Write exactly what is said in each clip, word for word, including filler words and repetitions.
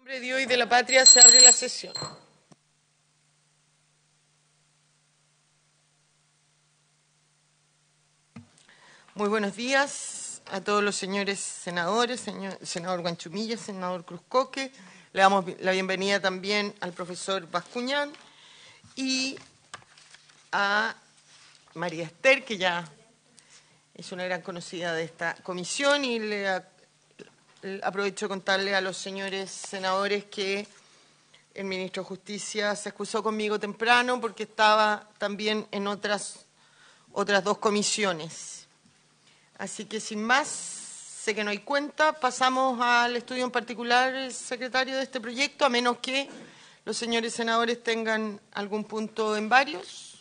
En nombre de Dios y de la patria se abre la sesión. Muy buenos días a todos los señores senadores, señor, senador Guanchumilla, senador Cruzcoque. Le damos la bienvenida también al profesor Bascuñán y a María Esther, que ya es una gran conocida de esta comisión, y le aprovecho de contarle a los señores senadores que el ministro de Justicia se excusó conmigo temprano porque estaba también en otras, otras dos comisiones. Así que sin más, sé que no hay cuenta, pasamos al estudio en particular, secretario, de este proyecto, a menos que los señores senadores tengan algún punto en varios.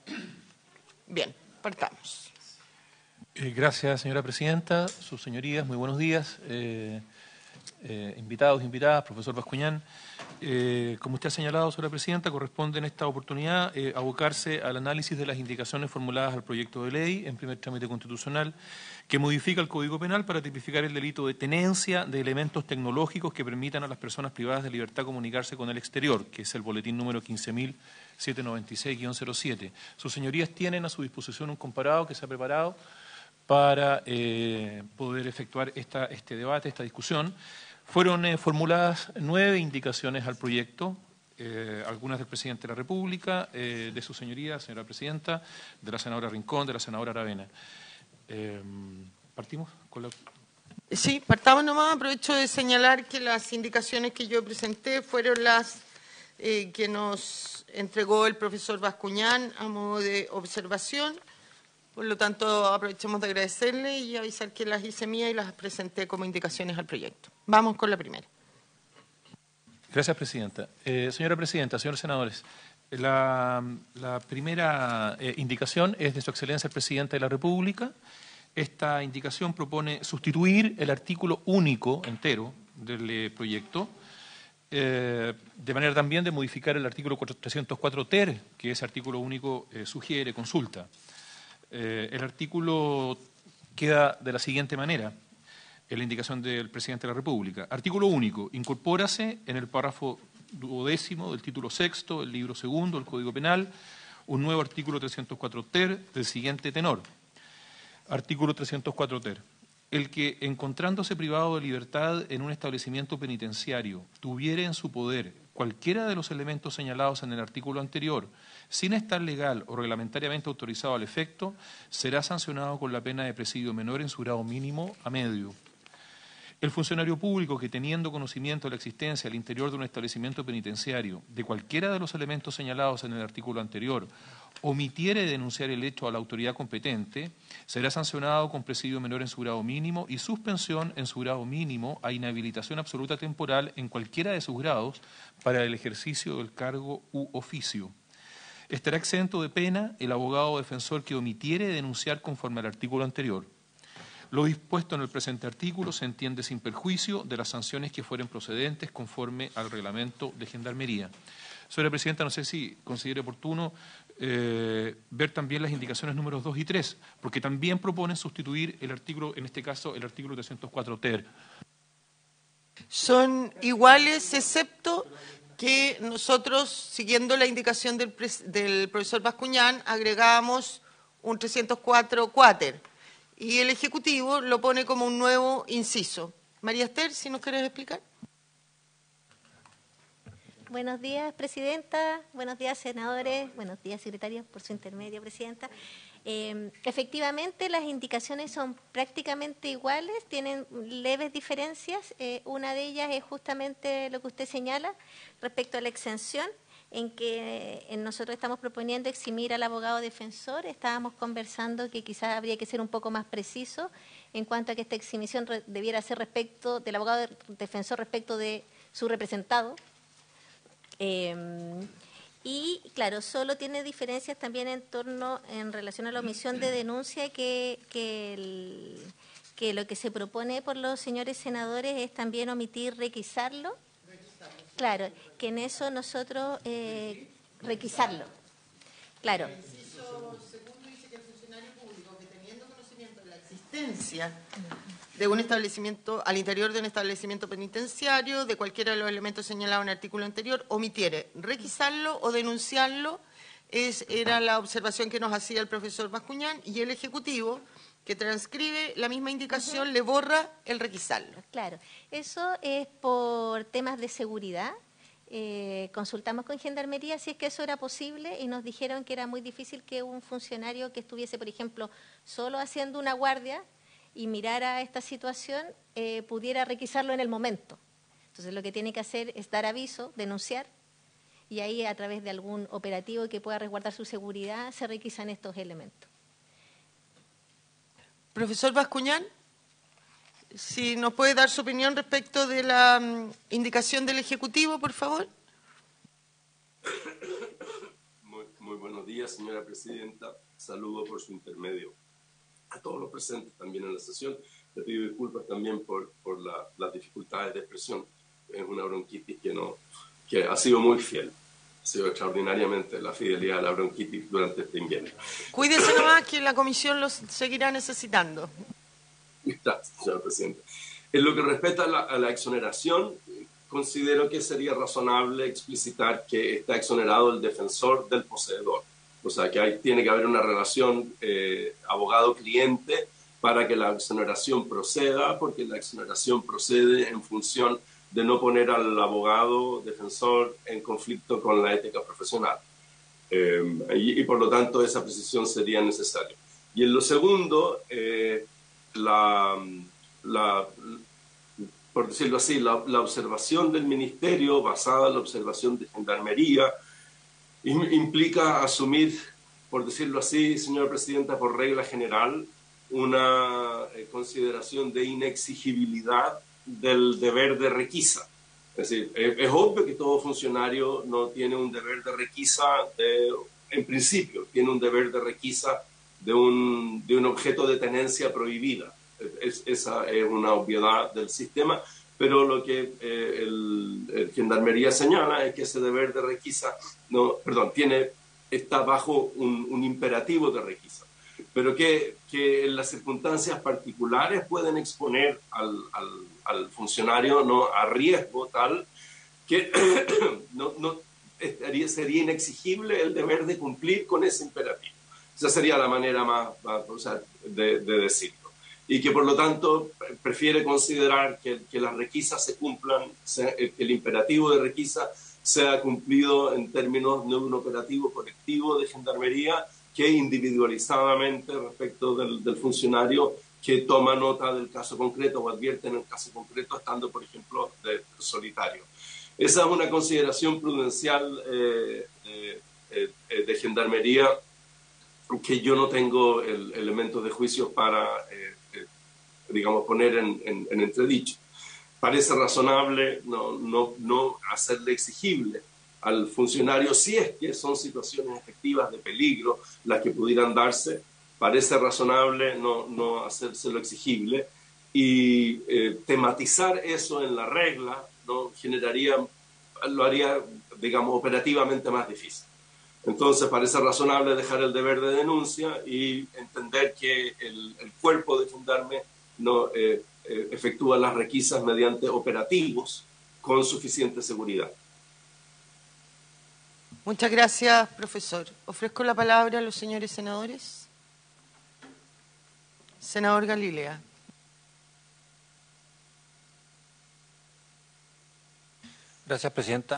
Bien, partamos. Eh, gracias, señora presidenta. Sus señorías, muy buenos días. Eh, eh, invitados, invitadas, profesor Bascuñán. Eh, como usted ha señalado, señora presidenta, corresponde en esta oportunidad eh, abocarse al análisis de las indicaciones formuladas al proyecto de ley en primer trámite constitucional que modifica el Código Penal para tipificar el delito de tenencia de elementos tecnológicos que permitan a las personas privadas de libertad comunicarse con el exterior, que es el boletín número quince mil setecientos noventa y seis guión cero siete. Sus señorías tienen a su disposición un comparado que se ha preparado para eh, poder efectuar esta, este debate, esta discusión. Fueron eh, formuladas nueve indicaciones al proyecto, eh, algunas del presidente de la República, eh, de su señoría, señora presidenta, de la senadora Rincón, de la senadora Aravena. Eh, ¿Partimos con la...? Sí, partamos nomás. Aprovecho de señalar que las indicaciones que yo presenté fueron las eh, que nos entregó el profesor Bascuñán a modo de observación. Por lo tanto, aprovechemos de agradecerle y avisar que las hice mías y las presenté como indicaciones al proyecto. Vamos con la primera. Gracias, presidenta. Eh, señora presidenta, señores senadores, la, la primera eh, indicación es de su excelencia el presidente de la República. Esta indicación propone sustituir el artículo único entero del eh, proyecto, eh, de manera también de modificar el artículo trescientos cuatro ter, que ese artículo único eh, sugiere consulta. Eh, el artículo queda de la siguiente manera, en la indicación del presidente de la República. Artículo único, incorpórase en el párrafo duodécimo del título sexto del libro segundo del Código Penal un nuevo artículo trescientos cuatro ter del siguiente tenor. Artículo trescientos cuatro ter. El que, encontrándose privado de libertad en un establecimiento penitenciario, tuviere en su poder cualquiera de los elementos señalados en el artículo anterior, sin estar legal o reglamentariamente autorizado al efecto, será sancionado con la pena de presidio menor en su grado mínimo a medio. El funcionario público que, teniendo conocimiento de la existencia al interior de un establecimiento penitenciario de cualquiera de los elementos señalados en el artículo anterior, omitiere denunciar el hecho a la autoridad competente, será sancionado con presidio menor en su grado mínimo y suspensión en su grado mínimo a inhabilitación absoluta temporal en cualquiera de sus grados para el ejercicio del cargo u oficio. Estará exento de pena el abogado o defensor que omitiere denunciar conforme al artículo anterior. Lo dispuesto en el presente artículo se entiende sin perjuicio de las sanciones que fueren procedentes conforme al reglamento de Gendarmería. Señora presidenta, no sé si considere oportuno eh, ver también las indicaciones números dos y tres, porque también proponen sustituir el artículo, en este caso, el artículo trescientos cuatro ter. Son iguales, excepto que nosotros, siguiendo la indicación del, del profesor Bascuñán, agregamos un trescientos cuatro cuater. Y el Ejecutivo lo pone como un nuevo inciso. María Esther, si nos quieres explicar. Buenos días, presidenta. Buenos días, senadores. Buenos días, secretarios, por su intermedio, presidenta. Eh, efectivamente, las indicaciones son prácticamente iguales, tienen leves diferencias. Eh, una de ellas es justamente lo que usted señala respecto a la exención, en que en nosotros estamos proponiendo eximir al abogado defensor. Estábamos conversando que quizás habría que ser un poco más preciso en cuanto a que esta exhibición debiera ser respecto del abogado defensor respecto de su representado. Eh, y, claro, solo tiene diferencias también en torno, en relación a la omisión de denuncia, que, que, el, que lo que se propone por los señores senadores es también omitir requisarlo. Claro, que en eso nosotros eh, requisarlo. Claro. El inciso segundo dice que el funcionario público que, teniendo conocimiento de la existencia de un establecimiento, al interior de un establecimiento penitenciario, de cualquiera de los elementos señalados en el artículo anterior, omitiere requisarlo o denunciarlo. Es, era la observación que nos hacía el profesor Bascuñán, y el Ejecutivo, que transcribe la misma indicación, uh-huh. le borra el requisarlo. Claro, eso es por temas de seguridad. Eh, consultamos con Gendarmería si es que eso era posible y nos dijeron que era muy difícil que un funcionario que estuviese, por ejemplo, solo haciendo una guardia y mirara esta situación, eh, pudiera requisarlo en el momento. Entonces, lo que tiene que hacer es dar aviso, denunciar, y ahí, a través de algún operativo que pueda resguardar su seguridad, se requisan estos elementos. Profesor Bascuñán, si nos puede dar su opinión respecto de la um, indicación del Ejecutivo, por favor. Muy, muy buenos días, señora presidenta. Saludo por su intermedio a todos los presentes también en la sesión. Le pido disculpas también por, por la, las dificultades de expresión. Es una bronquitis que, no, que ha sido muy fiel. Ha sido extraordinariamente la fidelidad a la bronquitis durante este invierno. Cuídese nomás, que la comisión los seguirá necesitando. Gracias, señora presidenta. En lo que respecta a la, a la exoneración, considero que sería razonable explicitar que está exonerado el defensor del poseedor. O sea, que hay, tiene que haber una relación eh, abogado-cliente para que la exoneración proceda, porque la exoneración procede en función de no poner al abogado defensor en conflicto con la ética profesional. Eh, y, y por lo tanto esa precisión sería necesaria. Y en lo segundo, eh, la, la, por decirlo así, la, la observación del Ministerio basada en la observación de Gendarmería implica asumir, por decirlo así, señora presidenta, por regla general, una eh, consideración de inexigibilidad del deber de requisa. Es decir, es, es obvio que todo funcionario no tiene un deber de requisa, de, en principio, tiene un deber de requisa de un, de un objeto de tenencia prohibida. Es, esa es una obviedad del sistema, pero lo que eh, el, el Gendarmería señala es que ese deber de requisa, no, perdón, tiene, está bajo un, un imperativo de requisa, pero que, que en las circunstancias particulares pueden exponer al, al, al funcionario, ¿no?, a riesgo tal que no, no, estaría, sería inexigible el deber de cumplir con ese imperativo. Esa sería la manera más, más o sea, de, de decirlo. Y que por lo tanto prefiere considerar que, que las requisas se cumplan, sea, que el imperativo de requisa sea cumplido en términos de un operativo colectivo de Gendarmería que individualizadamente respecto del, del funcionario que toma nota del caso concreto o advierte en el caso concreto estando, por ejemplo, de, de solitario. Esa es una consideración prudencial eh, eh, eh, de Gendarmería que yo no tengo el elemento de juicio para, eh, eh, digamos, poner en, en, en entredicho. Parece razonable no, no, no hacerle exigible al funcionario, si es que son situaciones efectivas de peligro las que pudieran darse, parece razonable no, no hacérselo exigible, y eh, tematizar eso en la regla no generaría, lo haría, digamos, operativamente más difícil. Entonces parece razonable dejar el deber de denuncia y entender que el, el cuerpo de Gendarme no eh, eh, efectúa las requisas mediante operativos con suficiente seguridad. Muchas gracias, profesor. Ofrezco la palabra a los señores senadores. Senador Galilea. Gracias, presidenta.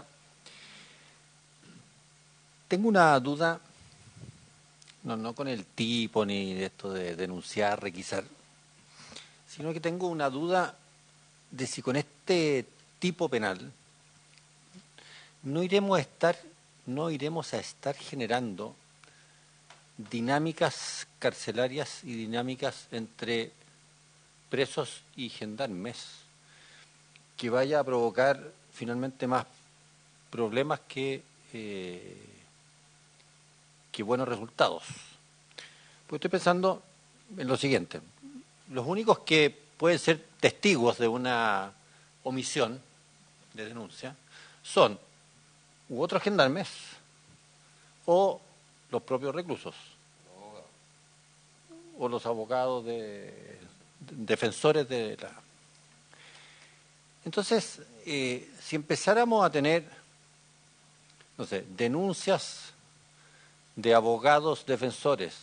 Tengo una duda, no, no con el tipo ni de esto de denunciar, requisar, sino que tengo una duda de si con este tipo penal no iremos a estar, no iremos a estar generando dinámicas carcelarias y dinámicas entre presos y gendarmes que vaya a provocar finalmente más problemas que eh, que buenos resultados. Pues estoy pensando en lo siguiente: los únicos que pueden ser testigos de una omisión de denuncia son u otros gendarmes o los propios reclusos o los abogados de, defensores de la... Entonces, eh, si empezáramos a tener, no sé, denuncias de abogados defensores,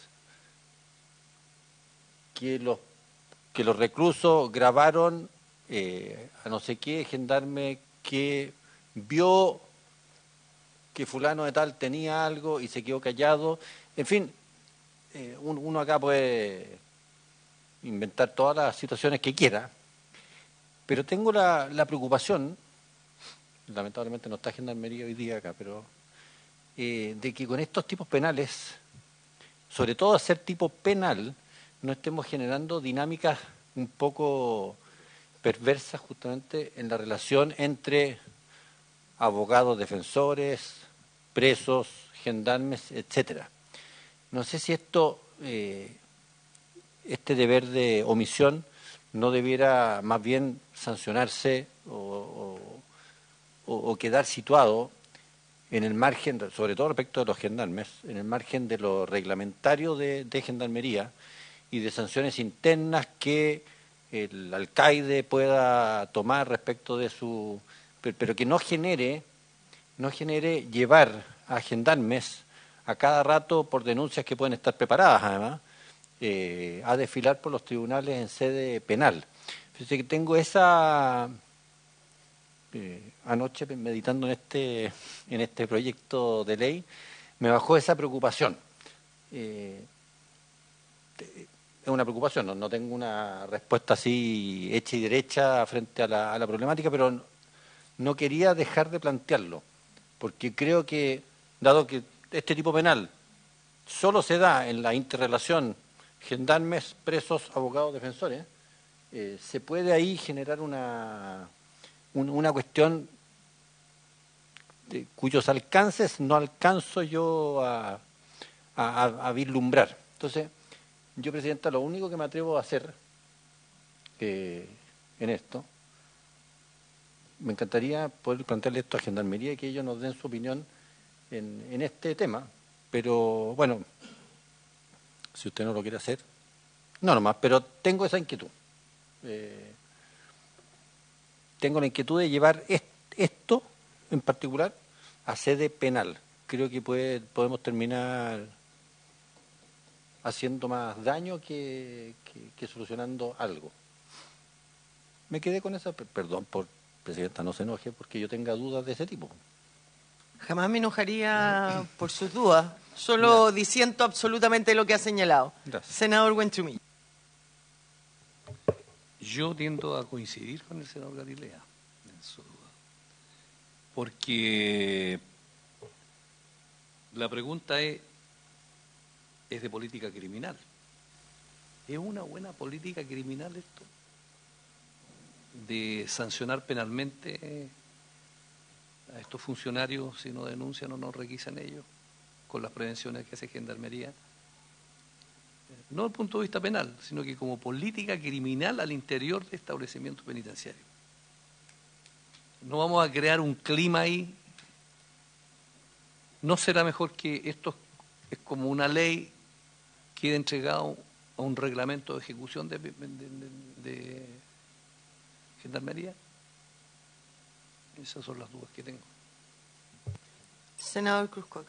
que los, que los reclusos grabaron eh, a no sé qué gendarme que vio que fulano de tal tenía algo y se quedó callado, en fin, eh, uno acá puede inventar todas las situaciones que quiera, pero tengo la, la preocupación, lamentablemente no está Gendarmería hoy día acá, pero eh, de que con estos tipos penales, sobre todo hacer tipo penal, no estemos generando dinámicas un poco perversas justamente en la relación entre abogados defensores, presos, gendarmes, etcétera. No sé si esto, eh, este deber de omisión no debiera más bien sancionarse o, o, o quedar situado en el margen, sobre todo respecto de los gendarmes, en el margen de lo reglamentario de, de gendarmería y de sanciones internas que el alcaide pueda tomar respecto de su... pero, pero que no genere, no genere llevar a gendarmes a cada rato por denuncias que pueden estar preparadas además, eh, a desfilar por los tribunales en sede penal. Fíjate que tengo esa... Eh, anoche meditando en este en este proyecto de ley me bajó esa preocupación. Eh, es una preocupación, no, no tengo una respuesta así hecha y derecha frente a la, a la problemática, pero no, no quería dejar de plantearlo, porque creo que, dado que este tipo penal solo se da en la interrelación gendarmes, presos, abogados, defensores, eh, se puede ahí generar una, un, una cuestión de, cuyos alcances no alcanzo yo a, a, a vislumbrar. Entonces, yo, Presidenta, lo único que me atrevo a hacer eh, en esto, me encantaría poder plantearle esto a Gendarmería y que ellos nos den su opinión en, en este tema, pero bueno, si usted no lo quiere hacer, no nomás, pero tengo esa inquietud. Eh, tengo la inquietud de llevar est, esto en particular a sede penal. Creo que puede, podemos terminar haciendo más daño que, que, que solucionando algo. Me quedé con esa, perdón por, Presidenta, no se enoje porque yo tenga dudas de ese tipo. Jamás me enojaría por sus dudas, solo ya. Diciendo absolutamente lo que ha señalado. Gracias. Senador Buenchumilla. Yo tiendo a coincidir con el senador Galilea en su duda, porque la pregunta es, es de política criminal. ¿Es una buena política criminal esto? De sancionar penalmente a estos funcionarios si no denuncian o no requisan ellos, con las prevenciones que hace Gendarmería. No desde el punto de vista penal, sino que como política criminal al interior de establecimientos penitenciarios. No vamos a crear un clima ahí. ¿No será mejor que esto es como una ley quede entregado a un reglamento de ejecución de, de, de, de Gendarmería? Esas son las dudas que tengo. Senador Cruzcoque.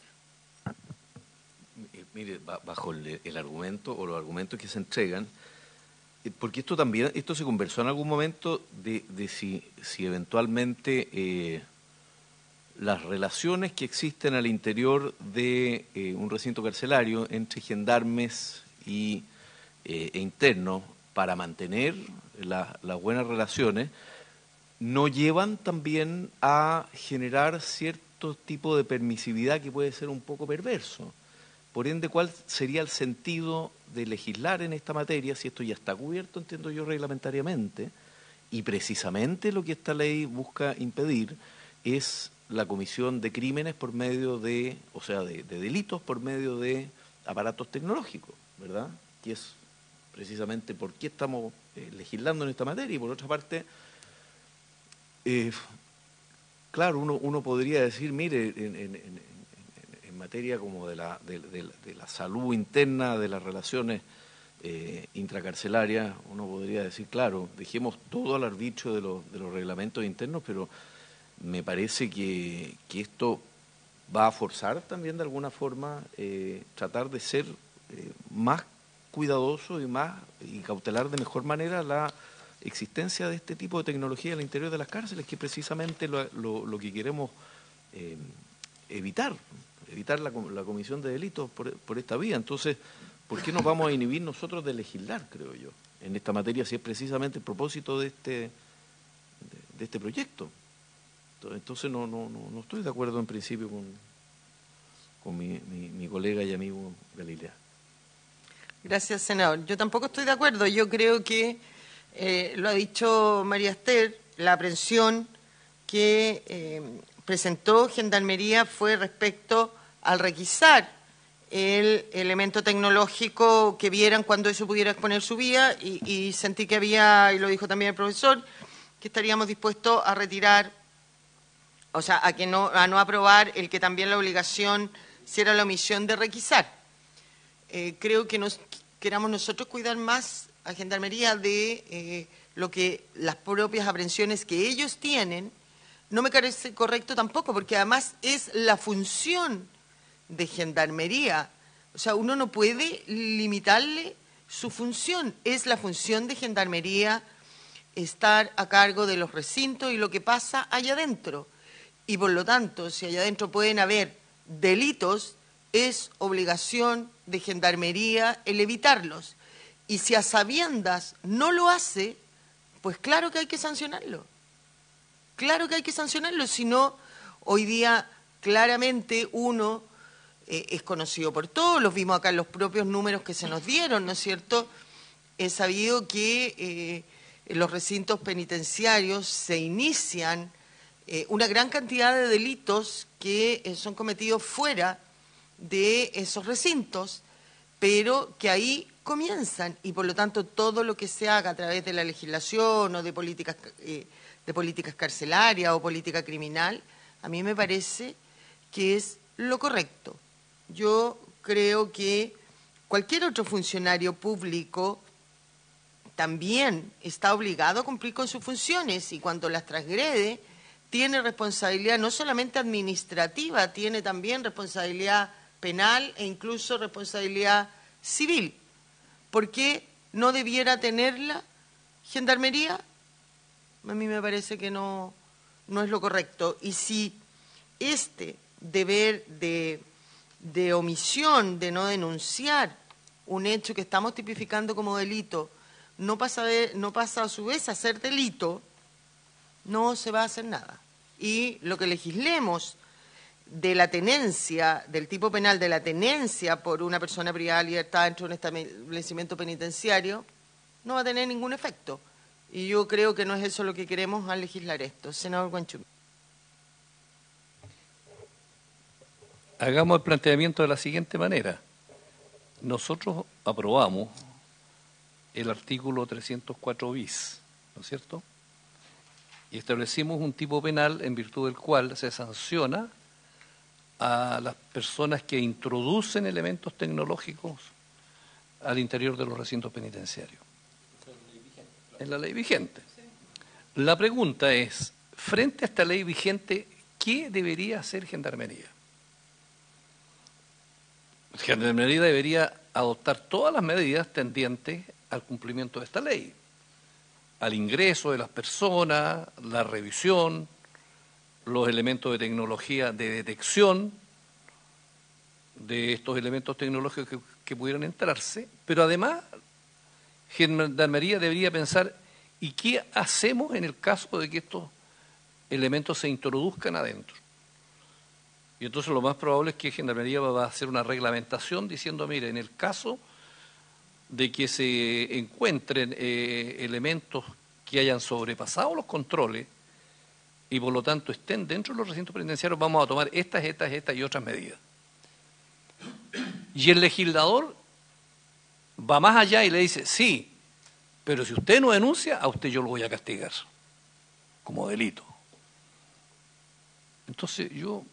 Mire, bajo el, el argumento o los argumentos que se entregan, porque esto también, esto se conversó en algún momento de, de si, si eventualmente eh, las relaciones que existen al interior de eh, un recinto carcelario entre gendarmes y, eh, e internos para mantener la, las buenas relaciones no llevan también a generar cierto tipo de permisividad que puede ser un poco perverso. Por ende, ¿cuál sería el sentido de legislar en esta materia si esto ya está cubierto, entiendo yo, reglamentariamente? Y precisamente lo que esta ley busca impedir es la comisión de crímenes por medio de, o sea, de, de delitos por medio de aparatos tecnológicos, ¿verdad? Que es precisamente por qué estamos eh, legislando en esta materia. Y por otra parte, eh, claro, uno, uno podría decir, mire, en, en, en en materia como de la, de, de, de la salud interna, de las relaciones eh, intracarcelaria, uno podría decir, claro, dejemos todo al arbitrio de los, de los reglamentos internos, pero me parece que, que esto va a forzar también de alguna forma eh, tratar de ser eh, más cuidadoso y más y cautelar de mejor manera la existencia de este tipo de tecnología al interior de las cárceles, que es precisamente lo, lo, lo que queremos eh, evitar, evitar la, la comisión de delitos por, por esta vía. Entonces, ¿por qué nos vamos a inhibir nosotros de legislar, creo yo, en esta materia, si es precisamente el propósito de este, de, de este proyecto? Entonces, no, no, no, no estoy de acuerdo en principio con, con mi, mi, mi colega y amigo Galilea. Gracias, senador. Yo tampoco estoy de acuerdo. Yo creo que, eh, lo ha dicho María Esther, la aprehensión que eh, presentó Gendarmería fue respecto al requisar el elemento tecnológico que vieran cuando eso pudiera exponer su vida y, y sentí que había, y lo dijo también el profesor, que estaríamos dispuestos a retirar, o sea, a, que no, a no aprobar el que también la obligación, si era la omisión de requisar. Eh, creo que nos queramos nosotros cuidar más a Gendarmería de eh, lo que las propias aprehensiones que ellos tienen, no me parece correcto tampoco, porque además es la función de Gendarmería. O sea, uno no puede limitarle su función. Es la función de Gendarmería estar a cargo de los recintos y lo que pasa allá adentro. Y por lo tanto, si allá adentro pueden haber delitos, es obligación de Gendarmería el evitarlos. Y si a sabiendas no lo hace, pues claro que hay que sancionarlo. Claro que hay que sancionarlo, si no, hoy día claramente uno eh, es conocido por todos, los vimos acá en los propios números que se nos dieron, ¿no es cierto? Es sabido que eh, en los recintos penitenciarios se inician eh, una gran cantidad de delitos que eh, son cometidos fuera de esos recintos, pero que ahí comienzan y por lo tanto todo lo que se haga a través de la legislación o de políticas eh, de políticas carcelarias o política criminal, a mí me parece que es lo correcto. Yo creo que cualquier otro funcionario público también está obligado a cumplir con sus funciones y cuando las transgrede tiene responsabilidad no solamente administrativa, tiene también responsabilidad penal e incluso responsabilidad civil. ¿Por qué no debiera tenerla Gendarmería? A mí me parece que no, no es lo correcto. Y si este deber de, de omisión, de no denunciar un hecho que estamos tipificando como delito, no pasa, de, no pasa a su vez a ser delito, no se va a hacer nada. Y lo que legislemos de la tenencia, del tipo penal de la tenencia por una persona privada de libertad dentro de un establecimiento penitenciario, no va a tener ningún efecto. Y yo creo que no es eso lo que queremos al legislar esto. Senador Guanchumí. Hagamos el planteamiento de la siguiente manera. Nosotros aprobamos el artículo trescientos cuatro bis, ¿no es cierto? Y establecimos un tipo penal en virtud del cual se sanciona a las personas que introducen elementos tecnológicos al interior de los recintos penitenciarios. En la ley vigente. La pregunta es, frente a esta ley vigente, ¿qué debería hacer Gendarmería? Gendarmería debería adoptar todas las medidas tendientes al cumplimiento de esta ley, al ingreso de las personas, la revisión, los elementos de tecnología de detección de estos elementos tecnológicos que, que pudieran entrarse, pero además Gendarmería debería pensar, ¿y qué hacemos en el caso de que estos elementos se introduzcan adentro? Y entonces lo más probable es que Gendarmería va a hacer una reglamentación diciendo, mire, en el caso de que se encuentren eh, elementos que hayan sobrepasado los controles y por lo tanto estén dentro de los recintos penitenciarios, vamos a tomar estas, estas, estas y otras medidas. Y el legislador va más allá y le dice, sí, pero si usted no denuncia, a usted yo lo voy a castigar como delito. Entonces yo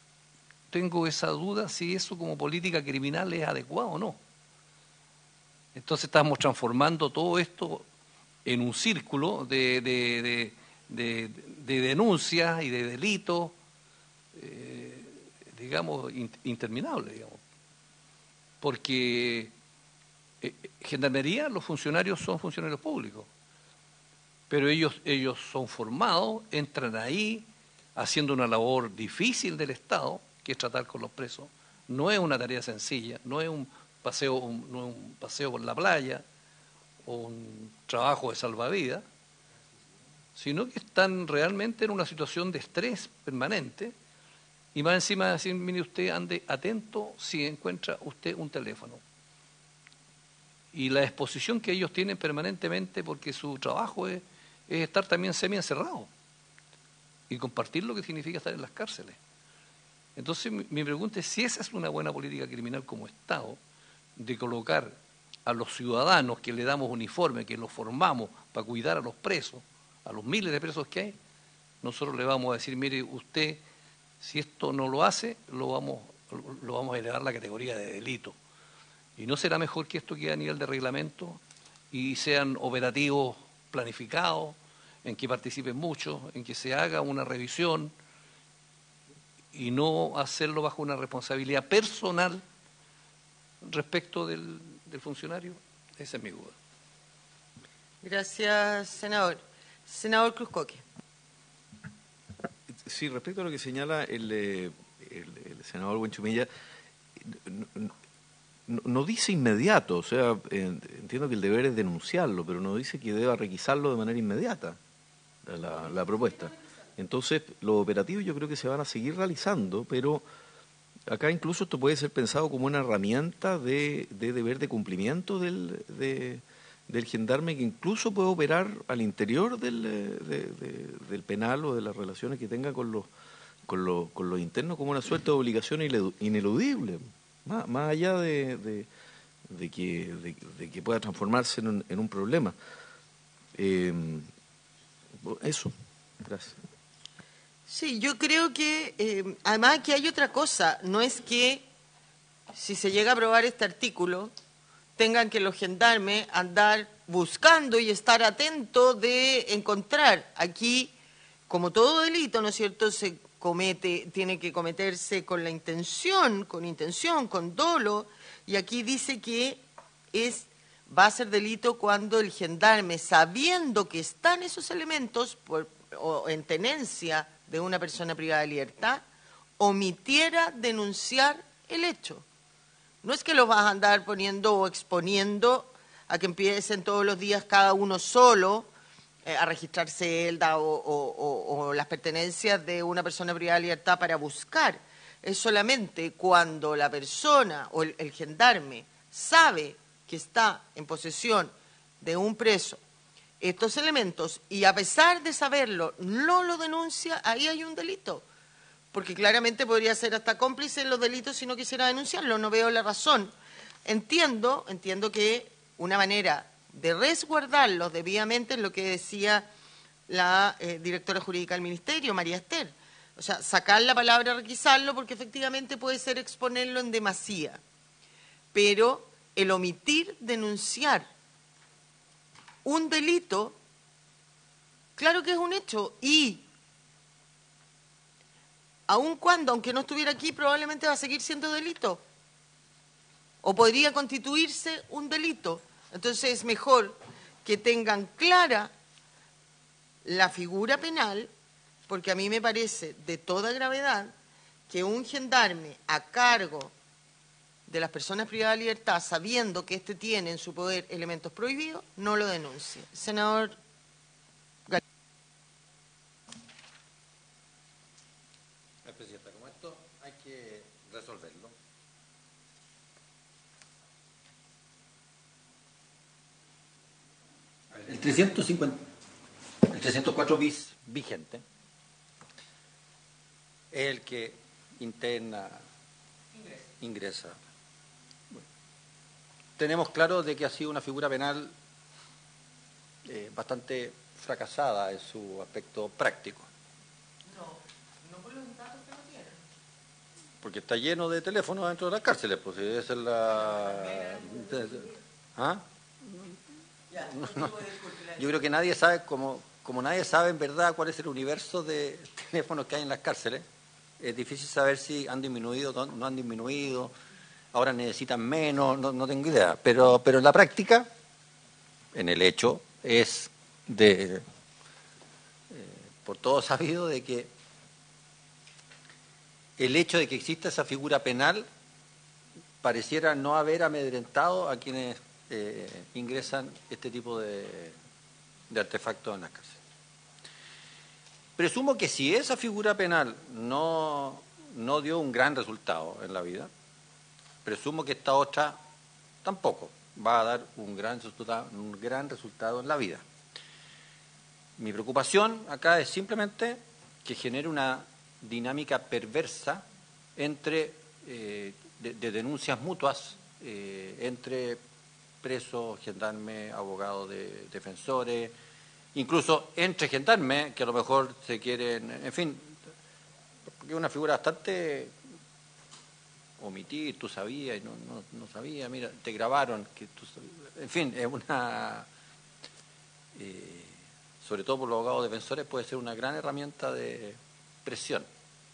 tengo esa duda si eso como política criminal es adecuado o no. Entonces estamos transformando todo esto en un círculo de, de, de, de, de denuncias y de delitos, eh, digamos, in, interminables, digamos. Porque eh, Gendarmería, los funcionarios son funcionarios públicos, pero ellos, ellos son formados, entran ahí haciendo una labor difícil del Estado, que es tratar con los presos. No es una tarea sencilla, no es un paseo, un, no es un paseo por la playa o un trabajo de salvavidas, sino que están realmente en una situación de estrés permanente. Y más encima de decir, mire usted, ande atento si encuentra usted un teléfono. Y la exposición que ellos tienen permanentemente, porque su trabajo es, es estar también semi-encerrado y compartir lo que significa estar en las cárceles. Entonces mi, mi pregunta es si esa es una buena política criminal como Estado, de colocar a los ciudadanos que le damos uniforme, que los formamos para cuidar a los presos, a los miles de presos que hay, nosotros le vamos a decir, mire usted, si esto no lo hace, lo vamos, lo vamos a elevar a la categoría de delito. ¿Y no será mejor que esto quede a nivel de reglamento y sean operativos planificados, en que participen muchos, en que se haga una revisión y no hacerlo bajo una responsabilidad personal respecto del, del funcionario? Esa es mi duda. Gracias, senador. Senador Cruzcoque. Sí, respecto a lo que señala el, el, el senador Buenchumilla, no, no, no dice inmediato, o sea, entiendo que el deber es denunciarlo, pero no dice que deba requisarlo de manera inmediata la, la propuesta. Entonces, los operativos yo creo que se van a seguir realizando, pero acá incluso esto puede ser pensado como una herramienta de, de deber de cumplimiento del, de, del gendarme, que incluso puede operar al interior del, de, de, del penal o de las relaciones que tenga con los, con los, con los internos, como una suerte de obligación ineludible, más, más allá de, de, de, que, de, de que pueda transformarse en un, en un problema. Eh, eso, gracias. Sí, yo creo que, eh, además que hay otra cosa, no es que si se llega a aprobar este artículo, tengan que los gendarmes andar buscando y estar atentos de encontrar. Aquí, como todo delito, ¿no es cierto?, se comete, tiene que cometerse con la intención, con intención, con dolo, y aquí dice que es, va a ser delito cuando el gendarme, sabiendo que están esos elementos por, o en tenencia de una persona privada de libertad, omitiera denunciar el hecho. No es que los vas a andar poniendo o exponiendo a que empiecen todos los días cada uno solo eh, a registrar celda o, o, o, o las pertenencias de una persona privada de libertad para buscar. Es solamente cuando la persona o el, el gendarme sabe que está en posesión de un preso estos elementos y a pesar de saberlo no lo denuncia, ahí hay un delito. Porque claramente podría ser hasta cómplice en los delitos si no quisiera denunciarlo. No veo la razón. Entiendo, entiendo que una manera de resguardarlos debidamente es lo que decía la eh, directora jurídica del Ministerio, María Esther. O sea, sacar la palabra requisarlo porque efectivamente puede ser exponerlo en demasía. Pero el omitir denunciar un delito, claro que es un hecho y aun cuando, aunque no estuviera aquí, probablemente va a seguir siendo delito. O podría constituirse un delito. Entonces es mejor que tengan clara la figura penal, porque a mí me parece de toda gravedad que un gendarme a cargo de las personas privadas de libertad, sabiendo que éste tiene en su poder elementos prohibidos, no lo denuncie. Senador Gal- Presidenta, como esto hay que resolverlo. El trescientos cincuenta, el trescientos cuatro bis vigente es el que interna, ingresa. Bueno, tenemos claro de que ha sido una figura penal eh, bastante fracasada en su aspecto práctico. Porque está lleno de teléfonos dentro de las cárceles, pues esa es la... ¿Ah? No, no. Yo creo que nadie sabe, como, como nadie sabe en verdad cuál es el universo de teléfonos que hay en las cárceles, es difícil saber si han disminuido o no han disminuido, ahora necesitan menos, no, no tengo idea. Pero, pero en la práctica, en el hecho, es de, eh, por todo sabido de que el hecho de que exista esa figura penal pareciera no haber amedrentado a quienes eh, ingresan este tipo de, de artefactos en las cárceles. Presumo que si esa figura penal no, no dio un gran resultado en la vida, presumo que esta otra tampoco va a dar un gran resultado, un gran resultado en la vida. Mi preocupación acá es simplemente que genere una dinámica perversa entre eh, de, de denuncias mutuas eh, entre presos, gendarmes, abogados de defensores, incluso entre gendarmes que a lo mejor se quieren, en fin, porque es una figura bastante omitir, tú sabías y no, no, no sabías, mira, te grabaron, que tú sabías. En fin, es una, eh, sobre todo por los abogados defensores, puede ser una gran herramienta de presión.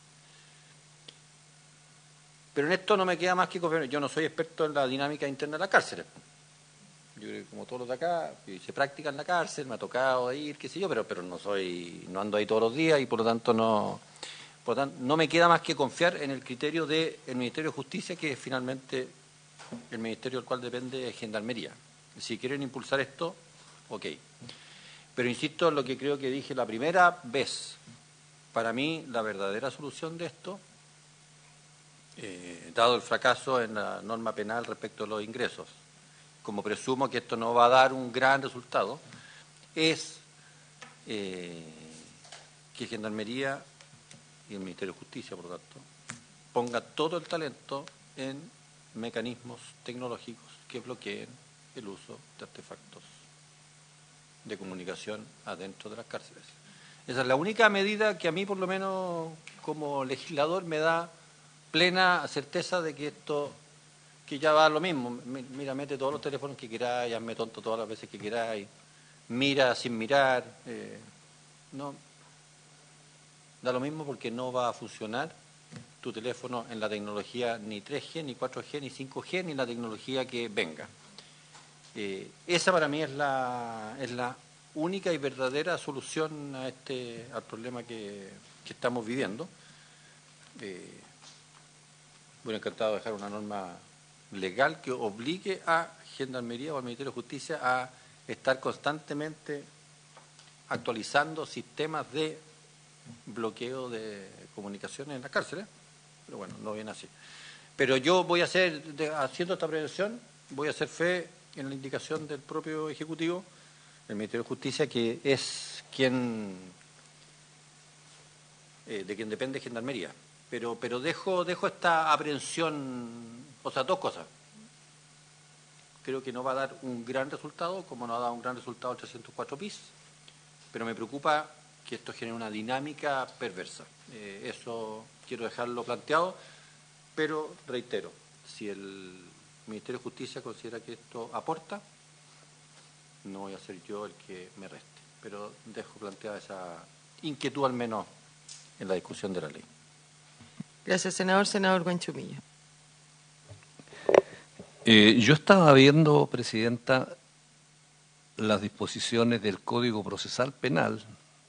Pero en esto no me queda más que confiar. Yo no soy experto en la dinámica interna de las cárceles. Yo creo que como todos los de acá, se practica en la cárcel, me ha tocado ir, qué sé yo, pero, pero no soy, no ando ahí todos los días y por lo tanto no, por lo tanto, no me queda más que confiar en el criterio del Ministerio de Justicia, que es finalmente el ministerio del cual depende Gendarmería. Si quieren impulsar esto, ok. Pero insisto en lo que creo que dije la primera vez. Para mí, la verdadera solución de esto, eh, dado el fracaso en la norma penal respecto a los ingresos, como presumo que esto no va a dar un gran resultado, es eh, que Gendarmería y el Ministerio de Justicia, por lo tanto, ponga todo el talento en mecanismos tecnológicos que bloqueen el uso de artefactos de comunicación adentro de las cárceles. Esa es la única medida que a mí, por lo menos como legislador, me da plena certeza de que esto, que ya va a lo mismo. Mira, mete todos los teléfonos que queráis, hazme tonto todas las veces que queráis, mira sin mirar, eh, no, da lo mismo porque no va a funcionar tu teléfono en la tecnología ni tres G, ni cuatro G, ni cinco G, ni la tecnología que venga. Eh, esa para mí es la, es la única y verdadera solución a este, al problema que, que estamos viviendo. Eh, bueno, encantado de dejar una norma legal que obligue a Gendarmería o al Ministerio de Justicia a estar constantemente actualizando sistemas de bloqueo de comunicaciones en las cárceles, pero bueno, no viene así. Pero yo voy a hacer, de, haciendo esta prevención, voy a hacer fe en la indicación del propio Ejecutivo, el Ministerio de Justicia, que es quien, eh, de quien depende Gendarmería. Pero, pero dejo, dejo esta aprehensión, o sea, dos cosas. Creo que no va a dar un gran resultado, como no ha dado un gran resultado el trescientos cuatro bis, pero me preocupa que esto genere una dinámica perversa. Eh, eso quiero dejarlo planteado, pero reitero, si el Ministerio de Justicia considera que esto aporta, no voy a ser yo el que me reste, pero dejo planteada esa inquietud al menos en la discusión de la ley. Gracias, senador. Senador Guanchumilla. Eh, yo estaba viendo, Presidenta, las disposiciones del Código Procesal Penal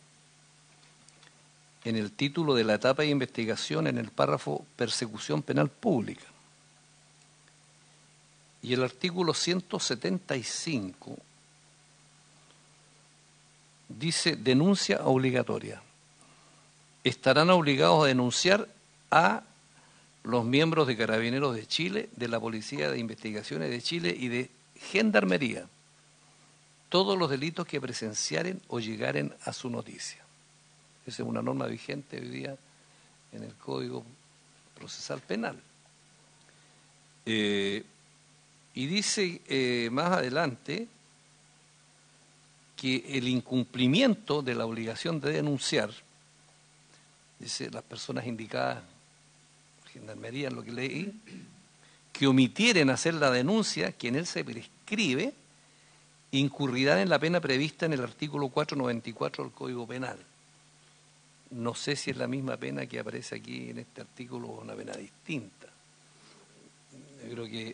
en el título de la etapa de investigación en el párrafo Persecución Penal Pública. Y el artículo ciento setenta y cinco dice denuncia obligatoria. Estarán obligados a denunciar a los miembros de Carabineros de Chile, de la Policía de Investigaciones de Chile y de Gendarmería todos los delitos que presenciaren o llegaren a su noticia. Esa es una norma vigente hoy día en el Código Procesal Penal. Eh, y dice eh, más adelante que el incumplimiento de la obligación de denunciar, dice las personas indicadas, Gendarmería en lo que leí, que omitieren hacer la denuncia que en él se prescribe prescribe, incurrirán en la pena prevista en el artículo cuatrocientos noventa y cuatro del Código Penal. No sé si es la misma pena que aparece aquí en este artículo o una pena distinta. Yo creo que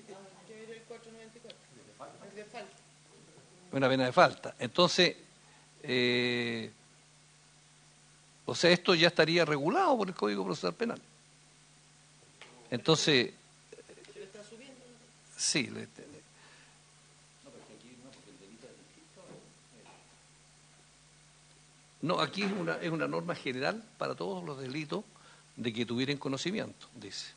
una pena de falta. Entonces, eh, o sea, esto ya estaría regulado por el Código Procesal Penal. Entonces, sí, le, no, aquí es una, es una norma general para todos los delitos de que tuvieran conocimiento, dice.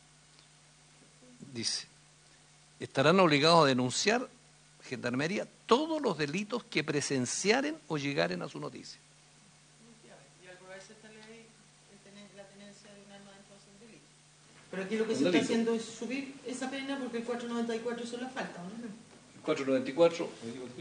Dice, estarán obligados a denunciar, Gendarmería, todos los delitos que presenciaren o llegaren a su noticia. Y algo a veces está la ley, la tenencia de un arma dentro de un delito. Pero aquí lo que se está haciendo es subir esa pena porque el cuatrocientos noventa y cuatro son las faltas, ¿no? El cuatrocientos noventa y cuatro.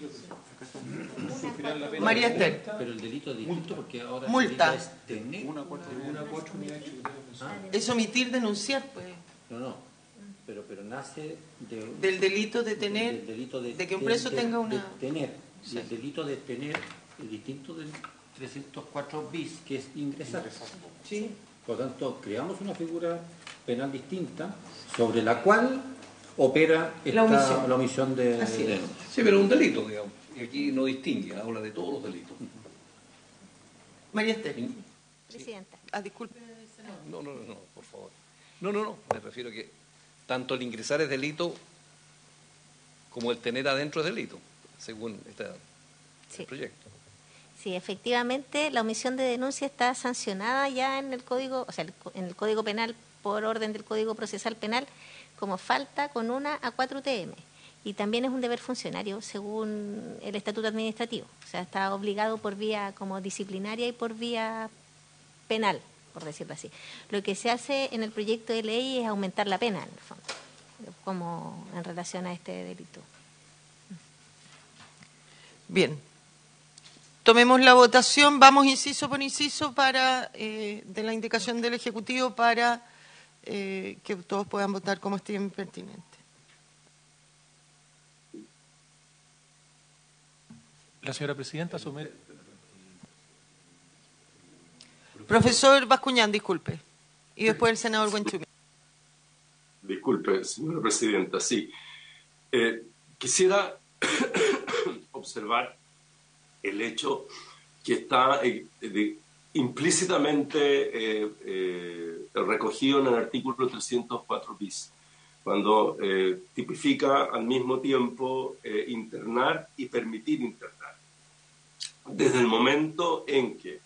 María Esther. Pero el delito es distinto porque ahora multa. El delito es tener una cuatro, una cuatro unidades. Es omitir, denunciar, pues. No, no. Pero, pero nace de, del delito de tener, del delito de, de que un preso de, de, tenga una... de tener. Sí. Y el delito de tener es distinto del trescientos cuatro bis, que es ingresar. Sí. Por lo tanto, creamos una figura penal distinta sobre la cual opera esta, la omisión, la omisión de, Así es. de... Sí, pero es un delito, digamos. Y aquí no distingue, habla de todos los delitos. María Esther. Presidenta. Ah, disculpe. No, no, no, no, por favor. No, no, no, me refiero a que tanto el ingresar es delito como el tener adentro es delito, según este Sí. proyecto. Sí, efectivamente, la omisión de denuncia está sancionada ya en el Código, o sea, en el Código Penal por orden del Código Procesal Penal como falta con una a cuatro U T M. Y también es un deber funcionario según el Estatuto Administrativo. O sea, está obligado por vía como disciplinaria y por vía penal, por decirlo así. Lo que se hace en el proyecto de ley es aumentar la pena, en el fondo, como en relación a este delito. Bien. Tomemos la votación. Vamos inciso por inciso para eh, de la indicación del Ejecutivo para eh, que todos puedan votar como estimen pertinente. La señora presidenta asume. Profesor Bascuñán, disculpe. Y después el senador Buenchumi. Disculpe, señora presidenta, sí. Eh, quisiera observar el hecho que está eh, de, implícitamente eh, eh, recogido en el artículo trescientos cuatro bis, cuando eh, tipifica al mismo tiempo eh, internar y permitir internar. Desde el momento en que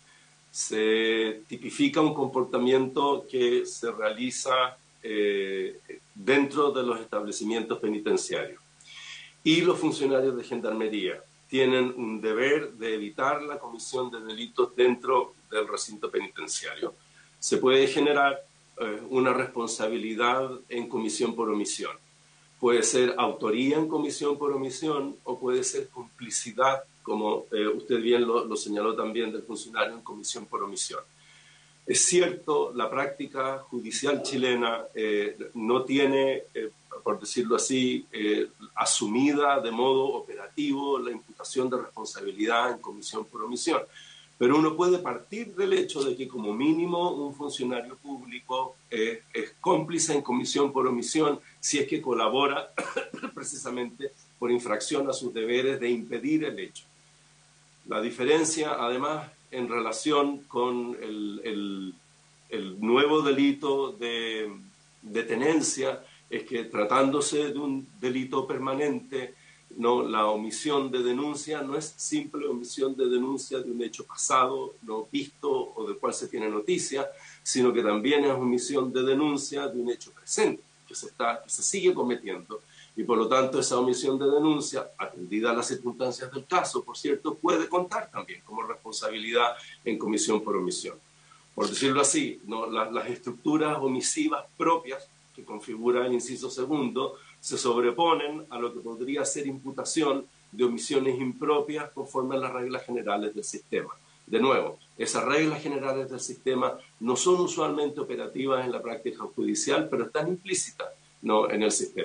se tipifica un comportamiento que se realiza eh, dentro de los establecimientos penitenciarios y los funcionarios de Gendarmería tienen un deber de evitar la comisión de delitos dentro del recinto penitenciario, se puede generar eh, una responsabilidad en comisión por omisión. Puede ser autoría en comisión por omisión o puede ser complicidad, como eh, usted bien lo, lo señaló también, del funcionario en comisión por omisión. Es cierto, la práctica judicial chilena eh, no tiene, eh, por decirlo así, eh, asumida de modo operativo la imputación de responsabilidad en comisión por omisión. Pero uno puede partir del hecho de que como mínimo un funcionario público eh, es cómplice en comisión por omisión si es que colabora precisamente por infracción a sus deberes de impedir el hecho. La diferencia, además, en relación con el, el, el nuevo delito de, de tenencia, es que tratándose de un delito permanente, no, la omisión de denuncia no es simple omisión de denuncia de un hecho pasado, no visto o del cual se tiene noticia, sino que también es omisión de denuncia de un hecho presente que se, está, que se sigue cometiendo. Y por lo tanto esa omisión de denuncia, atendida a las circunstancias del caso, por cierto, puede contar también como responsabilidad en comisión por omisión. Por decirlo así, ¿no? las, las estructuras omisivas propias que configura el inciso segundo se sobreponen a lo que podría ser imputación de omisiones impropias conforme a las reglas generales del sistema. De nuevo, esas reglas generales del sistema no son usualmente operativas en la práctica judicial, pero están implícitas, ¿no?, en el sistema.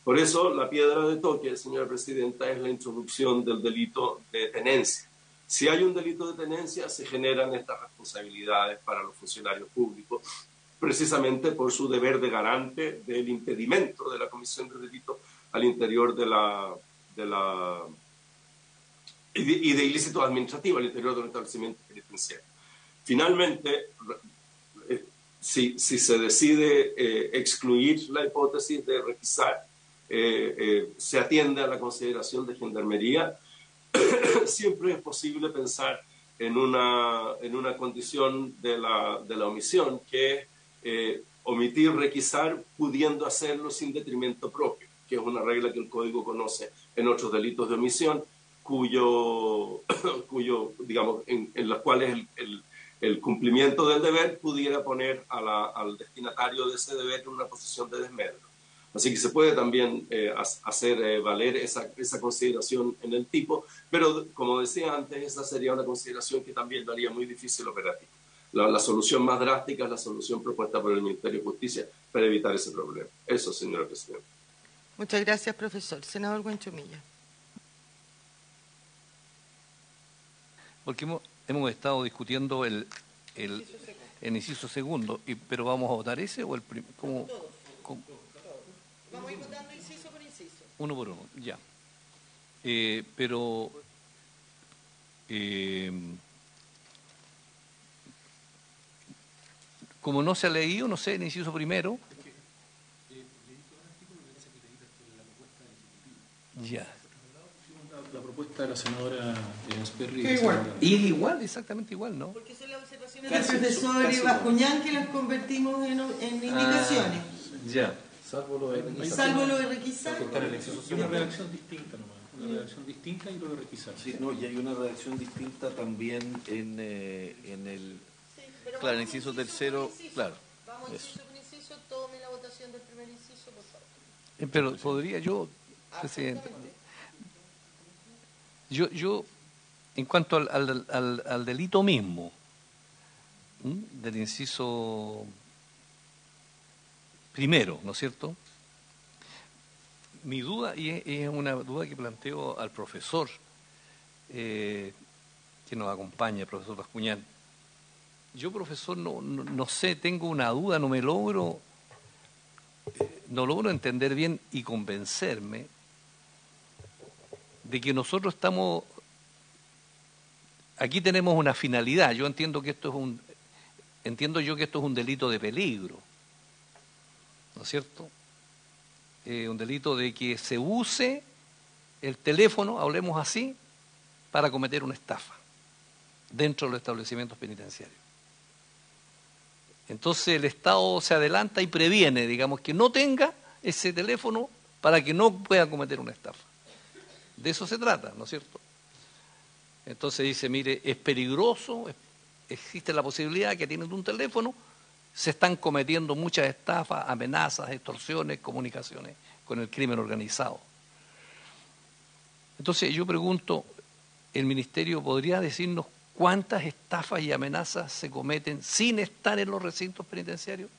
Por eso, la piedra de toque, señora presidenta, es la introducción del delito de tenencia. Si hay un delito de tenencia, se generan estas responsabilidades para los funcionarios públicos, precisamente por su deber de garante del impedimento de la comisión de delito al interior de la... De la y, de, y de ilícitos administrativos al interior de un establecimiento penitenciario. Finalmente, eh, si, si se decide eh, excluir la hipótesis de requisar, eh, eh, se atiende a la consideración de gendarmería, siempre es posible pensar en una, en una condición de la, de la omisión, que es eh, omitir, requisar, pudiendo hacerlo sin detrimento propio, que es una regla que el Código conoce en otros delitos de omisión, cuyo, cuyo digamos, en, en los cuales el, el, el cumplimiento del deber pudiera poner a la, al destinatario de ese deber en una posición de desmedro. Así que se puede también eh, hacer eh, valer esa, esa consideración en el tipo, pero como decía antes, esa sería una consideración que también lo haría muy difícil operativo. La, la solución más drástica es la solución propuesta por el Ministerio de Justicia para evitar ese problema. Eso, señora presidenta. Muchas gracias, profesor. Senador Huanchumilla. Porque hemos, hemos estado discutiendo el, el, el inciso segundo, y, pero ¿vamos a votar ese o el primero? ¿Cómo? ¿Cómo? Vamos a ir votando inciso por inciso. Uno por uno, ya. Eh, pero eh, como no se ha leído, no sé, el inciso primero. Ya. La propuesta de la senadora Asperry. Que igual. Y es igual, exactamente igual, ¿no? Porque son las observaciones del profesor Bascuñán que las convertimos en, en indicaciones. Ah, ya. Salvo lo de requisar. Salvo lo de requisar. Y una redacción distinta nomás. Una redacción distinta y lo de requisar. Sí, no, y hay una redacción distinta también en, eh, en el... Sí, pero claro, en el vamos inciso inciso tercero, por inciso. claro. Vamos Eso. inciso por inciso, tome la votación del primer inciso, por favor. Eh, Pero podría yo, presidente, yo, yo en cuanto al, al, al, al delito mismo, ¿m? del inciso primero, ¿no es cierto? Mi duda, y es, es una duda que planteo al profesor eh, que nos acompaña, el profesor Bascuñán. Yo, profesor, no, no, no sé, tengo una duda, no me logro, eh, no logro entender bien y convencerme de que nosotros estamos, aquí tenemos una finalidad. Yo entiendo que esto es un, entiendo yo que esto es un delito de peligro, ¿no es cierto? Eh, un delito de que se use el teléfono, hablemos así, para cometer una estafa dentro de los establecimientos penitenciarios. Entonces el Estado se adelanta y previene, digamos, que no tenga ese teléfono para que no pueda cometer una estafa. De eso se trata, ¿no es cierto? Entonces dice, mire, es peligroso, es, existe la posibilidad que tienen un teléfono, se están cometiendo muchas estafas, amenazas, extorsiones, comunicaciones con el crimen organizado. Entonces yo pregunto, ¿el Ministerio podría decirnos cuántas estafas y amenazas se cometen sin estar en los recintos penitenciarios?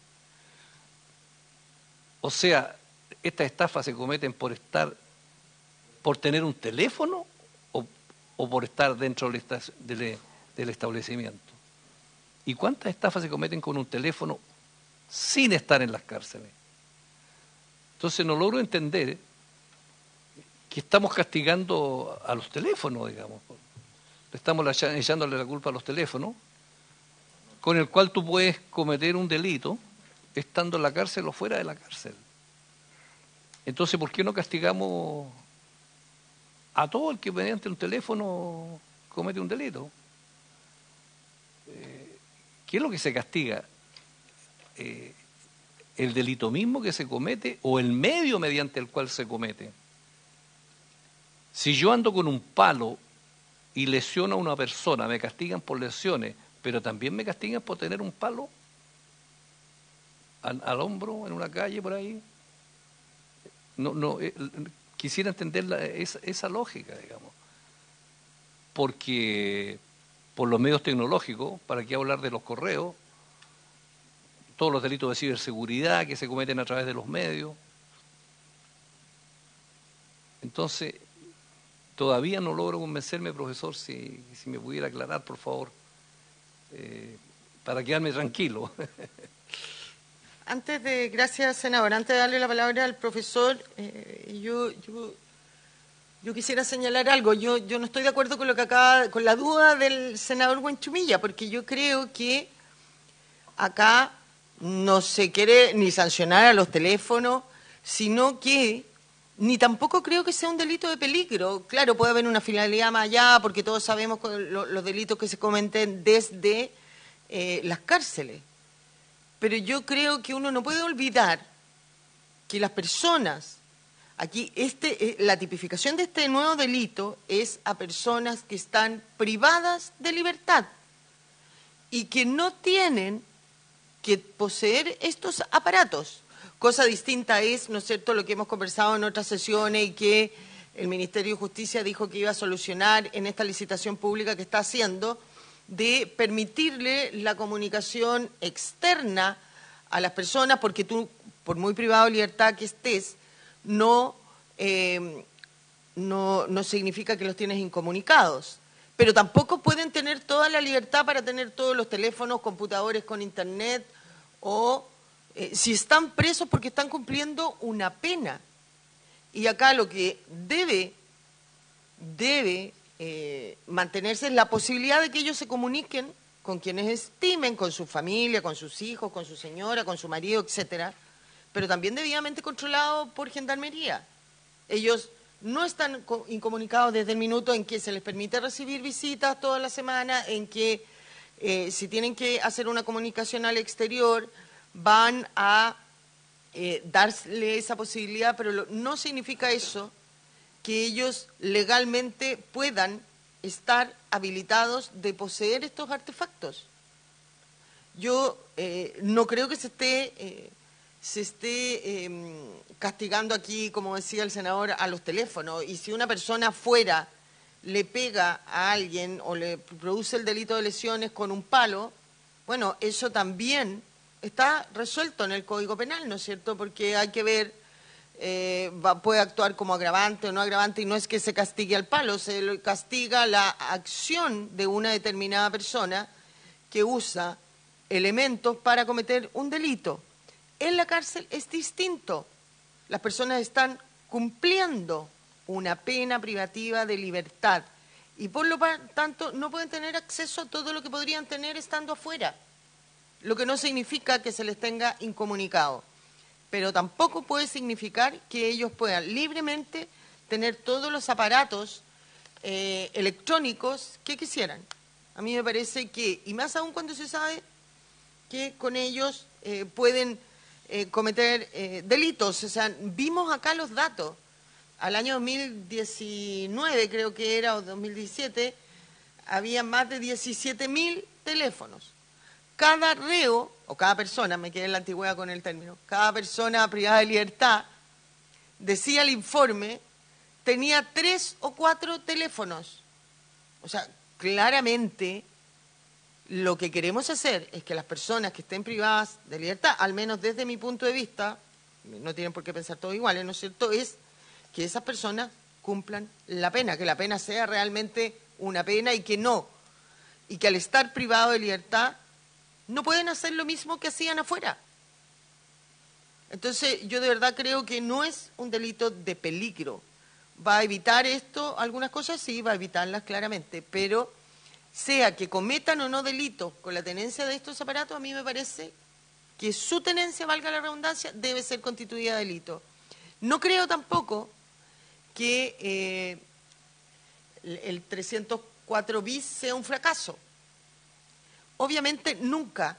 O sea, ¿estas estafas se cometen por estar, por tener un teléfono o, o por estar dentro del, del, del establecimiento? ¿Y cuántas estafas se cometen con un teléfono sin estar en las cárceles? Entonces no logro entender que estamos castigando a los teléfonos, digamos. Le estamos echándole la culpa a los teléfonos, con el cual tú puedes cometer un delito estando en la cárcel o fuera de la cárcel. Entonces, ¿por qué no castigamos a todo el que mediante un teléfono comete un delito? Eh, ¿Qué es lo que se castiga? Eh, ¿El delito mismo que se comete o el medio mediante el cual se comete? Si yo ando con un palo y lesiono a una persona, me castigan por lesiones, pero también me castigan por tener un palo al, al hombro en una calle por ahí. No, no, eh, quisiera entender la, esa, esa lógica, digamos. Porque por los medios tecnológicos, ¿para qué hablar de los correos? Todos los delitos de ciberseguridad que se cometen a través de los medios. Entonces, todavía no logro convencerme, profesor, si, si me pudiera aclarar, por favor, eh, para quedarme tranquilo. Antes de, gracias, senador, antes de darle la palabra al profesor, eh, yo, yo, yo quisiera señalar algo. Yo, yo no estoy de acuerdo con lo que acaba, con la duda del senador Huanchumilla, porque yo creo que acá no se quiere ni sancionar a los teléfonos, sino que ni tampoco creo que sea un delito de peligro. Claro, puede haber una finalidad más allá, porque todos sabemos los delitos que se cometen desde eh, las cárceles. Pero yo creo que uno no puede olvidar que las personas, aquí este, la tipificación de este nuevo delito es a personas que están privadas de libertad y que no tienen que poseer estos aparatos. Cosa distinta es, ¿no es cierto?, lo que hemos conversado en otras sesiones y que el Ministerio de Justicia dijo que iba a solucionar en esta licitación pública que está haciendo, de permitirle la comunicación externa a las personas, porque tú, por muy privado de libertad que estés, no, eh, no, no significa que los tienes incomunicados. Pero tampoco pueden tener toda la libertad para tener todos los teléfonos, computadores con internet, o eh, si están presos porque están cumpliendo una pena. Y acá lo que debe, debe eh, mantenerse es la posibilidad de que ellos se comuniquen con quienes estimen, con su familia, con sus hijos, con su señora, con su marido, etcétera, pero también debidamente controlado por Gendarmería. Ellos no están incomunicados desde el minuto en que se les permite recibir visitas toda la semana, en que eh, si tienen que hacer una comunicación al exterior, van a eh, darle esa posibilidad, pero lo, no significa eso que ellos legalmente puedan estar habilitados de poseer estos artefactos. Yo eh, no creo que se esté... Eh, se esté eh, castigando aquí, como decía el senador, a los teléfonos. Y si una persona afuera le pega a alguien o le produce el delito de lesiones con un palo, bueno, eso también está resuelto en el Código Penal, ¿no es cierto? Porque hay que ver, eh, va, puede actuar como agravante o no agravante, y no es que se castigue al palo, se castiga la acción de una determinada persona que usa elementos para cometer un delito. En la cárcel es distinto. Las personas están cumpliendo una pena privativa de libertad y por lo tanto no pueden tener acceso a todo lo que podrían tener estando afuera, lo que no significa que se les tenga incomunicado, pero tampoco puede significar que ellos puedan libremente tener todos los aparatos eh, electrónicos que quisieran. A mí me parece que, y más aún cuando se sabe que con ellos eh, pueden Eh, cometer eh, delitos. O sea, vimos acá los datos. Al año dos mil diecinueve, creo que era, o dos mil diecisiete, había más de diecisiete mil teléfonos. Cada reo, o cada persona, me quedé en la antigüedad con el término, cada persona privada de libertad, decía el informe, tenía tres o cuatro teléfonos. O sea, claramente lo que queremos hacer es que las personas que estén privadas de libertad, al menos desde mi punto de vista, no tienen por qué pensar todos iguales, ¿no es cierto?, es que esas personas cumplan la pena, que la pena sea realmente una pena y que no, y que al estar privado de libertad no pueden hacer lo mismo que hacían afuera. Entonces, yo de verdad creo que no es un delito de peligro. ¿Va a evitar esto algunas cosas? Sí, va a evitarlas claramente, pero sea que cometan o no delitos con la tenencia de estos aparatos, a mí me parece que su tenencia, valga la redundancia, debe ser constituida delito. No creo tampoco que eh, el trescientos cuatro bis sea un fracaso. Obviamente nunca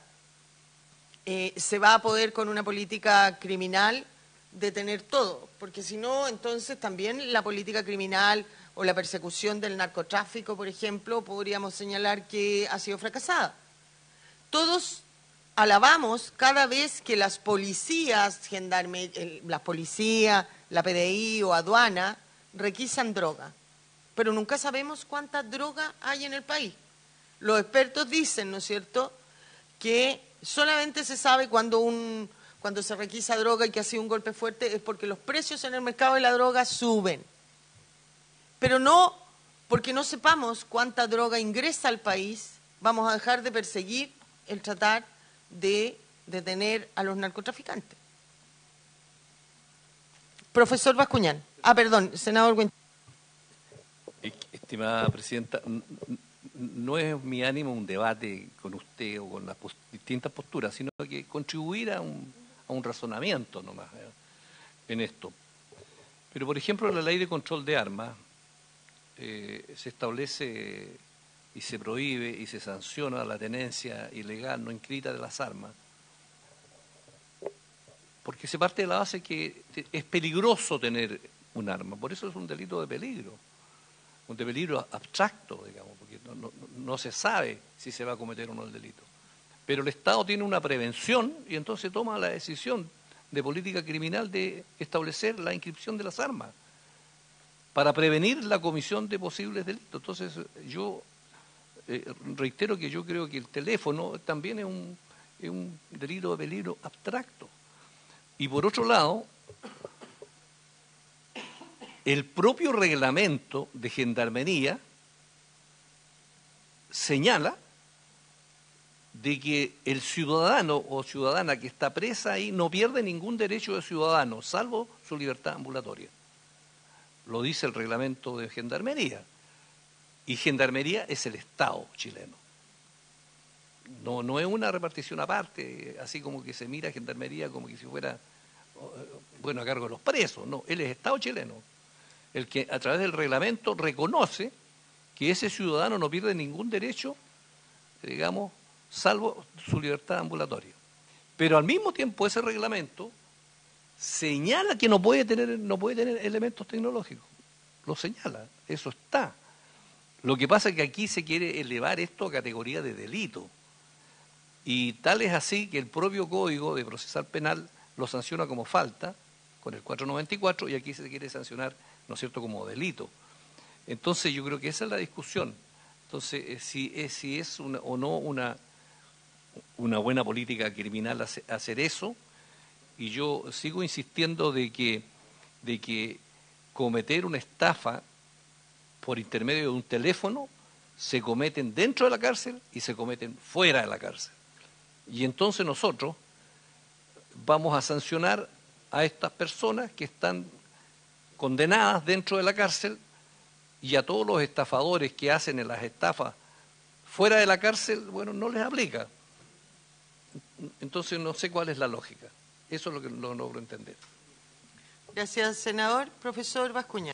eh, se va a poder con una política criminal detener todo, porque si no, entonces también la política criminal o la persecución del narcotráfico, por ejemplo, podríamos señalar que ha sido fracasada. Todos alabamos cada vez que las policías, gendarme, las policías, la P D I o aduana requisan droga, pero nunca sabemos cuánta droga hay en el país. Los expertos dicen, ¿no es cierto?, que solamente se sabe cuando, un, cuando se requisa droga y que ha sido un golpe fuerte es porque los precios en el mercado de la droga suben. Pero no porque no sepamos cuánta droga ingresa al país, vamos a dejar de perseguir el tratar de detener a los narcotraficantes. Profesor Bascuñán. Ah, perdón, senador Huenchumilla. Estimada presidenta, no es mi ánimo un debate con usted o con las pos distintas posturas, sino que contribuir a un, a un razonamiento nomás ¿eh? en esto. Pero, por ejemplo, en la ley de control de armas eh, se establece y se prohíbe y se sanciona la tenencia ilegal no inscrita de las armas, porque se parte de la base que es peligroso tener un arma, por eso es un delito de peligro. Un de peligro abstracto, digamos, porque no, no, no se sabe si se va a cometer o no el delito. Pero el Estado tiene una prevención y entonces toma la decisión de política criminal de establecer la inscripción de las armas para prevenir la comisión de posibles delitos. Entonces, yo eh, reitero que yo creo que el teléfono también es un, es un delito de peligro abstracto. Y por otro lado, el propio reglamento de Gendarmería señala de que el ciudadano o ciudadana que está presa ahí no pierde ningún derecho de ciudadano, salvo su libertad ambulatoria. Lo dice el reglamento de Gendarmería. Y Gendarmería es el Estado chileno. No, no es una repartición aparte, así como que se mira a Gendarmería como que si fuera, bueno, a cargo de los presos. No, él es Estado chileno, el que a través del reglamento reconoce que ese ciudadano no pierde ningún derecho, digamos, salvo su libertad ambulatoria. Pero al mismo tiempo ese reglamento señala que no puede tener, no puede tener elementos tecnológicos. Lo señala, eso está. Lo que pasa es que aquí se quiere elevar esto a categoría de delito. Y tal es así que el propio Código de Procesal Penal lo sanciona como falta, con el cuatrocientos noventa y cuatro, y aquí se quiere sancionar, ¿no es cierto?, como delito. Entonces yo creo que esa es la discusión. Entonces, eh, si, eh, si es una, o no una, una buena política criminal hace, hacer eso, y yo sigo insistiendo de que, de que cometer una estafa por intermedio de un teléfono se cometen dentro de la cárcel y se cometen fuera de la cárcel. Y entonces nosotros vamos a sancionar a estas personas que están condenadas dentro de la cárcel y a todos los estafadores que hacen en las estafas fuera de la cárcel, bueno, no les aplica. Entonces no sé cuál es la lógica. Eso es lo que no logro entender. Gracias, senador. Profesor Bascuñán.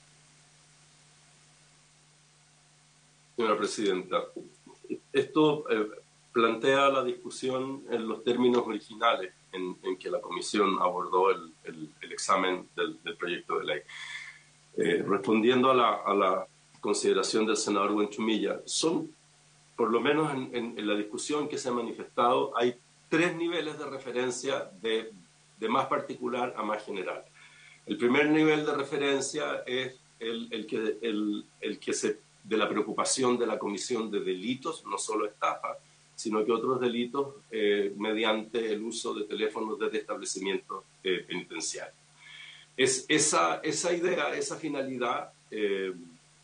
Señora presidenta, esto eh, plantea la discusión en los términos originales en, en que la comisión abordó el, el, el examen del, del proyecto de ley. Eh, respondiendo a la, a la consideración del senador Huenchumilla, son, por lo menos en, en, en la discusión que se ha manifestado, hay tres niveles de referencia de, de más particular a más general. El primer nivel de referencia es el, el, que, el, el que se, de la preocupación de la comisión de delitos, no solo estafa, sino que otros delitos eh, mediante el uso de teléfonos desde establecimientos eh, penitenciarios. Es esa, esa idea, esa finalidad, eh,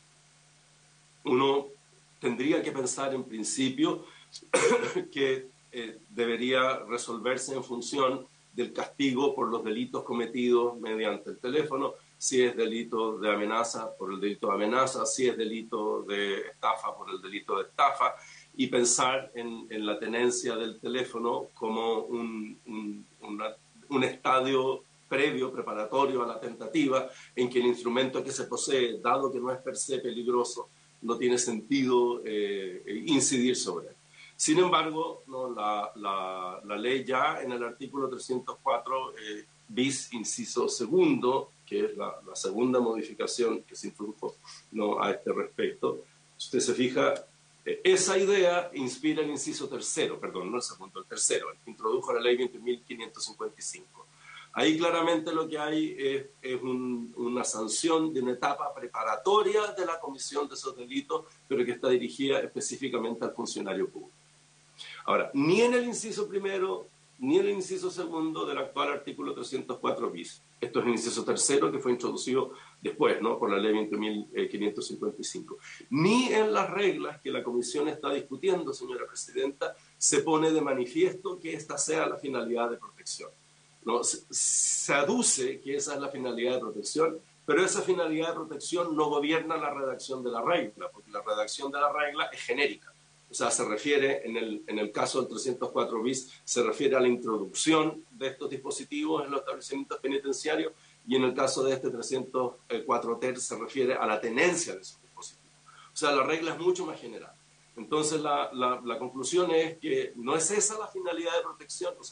uno tendría que pensar en principio que eh, debería resolverse en función del castigo por los delitos cometidos mediante el teléfono, si es delito de amenaza por el delito de amenaza, si es delito de estafa por el delito de estafa, y pensar en, en la tenencia del teléfono como un, un, una, un estadio previo, preparatorio a la tentativa, en que el instrumento que se posee, dado que no es per se peligroso, no tiene sentido eh, incidir sobre él. Sin embargo, no, la, la, la ley ya en el artículo trescientos cuatro eh, bis, inciso segundo, que es la, la segunda modificación que se introdujo no, a este respecto, si usted se fija, eh, esa idea inspira el inciso tercero, perdón, no el segundo, el tercero, el que introdujo la ley veinte mil quinientos cincuenta y cinco. Ahí claramente lo que hay es, es un, una sanción de una etapa preparatoria de la comisión de esos delitos, pero que está dirigida específicamente al funcionario público. Ahora, ni en el inciso primero ni el inciso segundo del actual artículo trescientos cuatro bis. Esto es el inciso tercero que fue introducido después, ¿no?, por la ley veinte mil quinientos cincuenta y cinco. Ni en las reglas que la Comisión está discutiendo, señora Presidenta, se pone de manifiesto que esta sea la finalidad de protección, ¿no? Se, se aduce que esa es la finalidad de protección, pero esa finalidad de protección no gobierna la redacción de la regla, porque la redacción de la regla es genérica. O sea, se refiere, en el, en el caso del trescientos cuatro bis, se refiere a la introducción de estos dispositivos en los establecimientos penitenciarios, y en el caso de este trescientos cuatro ter se refiere a la tenencia de esos dispositivos. O sea, la regla es mucho más general. Entonces, la, la, la conclusión es que no es esa la finalidad de protección. O sea,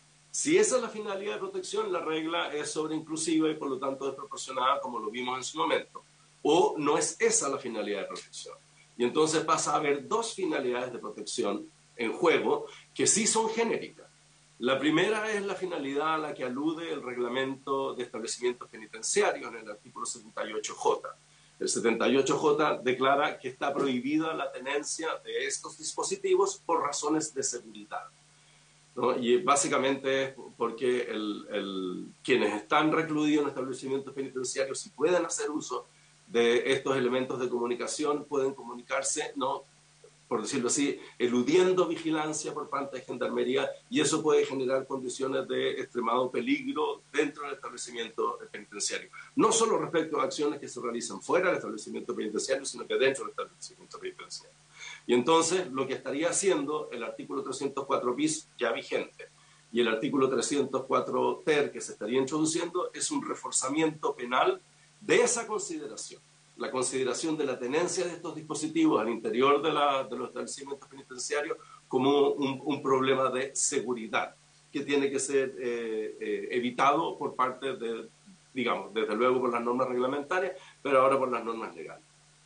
si esa es la finalidad de protección, la regla es sobreinclusiva y por lo tanto desproporcionada, como lo vimos en su momento. O no es esa la finalidad de protección. Y entonces pasa a haber dos finalidades de protección en juego que sí son genéricas. La primera es la finalidad a la que alude el reglamento de establecimientos penitenciarios en el artículo setenta y ocho jota. El setenta y ocho jota declara que está prohibida la tenencia de estos dispositivos por razones de seguridad, ¿no? Y básicamente es porque el, el, quienes están recluidos en establecimientos penitenciarios, si pueden hacer uso de estos elementos de comunicación, pueden comunicarse, ¿no?, por decirlo así, eludiendo vigilancia por parte de Gendarmería, y eso puede generar condiciones de extremado peligro dentro del establecimiento penitenciario. No solo respecto a acciones que se realizan fuera del establecimiento penitenciario, sino que dentro del establecimiento penitenciario. Y entonces, lo que estaría haciendo el artículo trescientos cuatro bis ya vigente y el artículo trescientos cuatro ter que se estaría introduciendo es un reforzamiento penal de esa consideración, la consideración de la tenencia de estos dispositivos al interior de, la, de los establecimientos penitenciarios como un, un problema de seguridad que tiene que ser eh, eh, evitado por parte de, digamos, desde luego por las normas reglamentarias, pero ahora por las normas legales.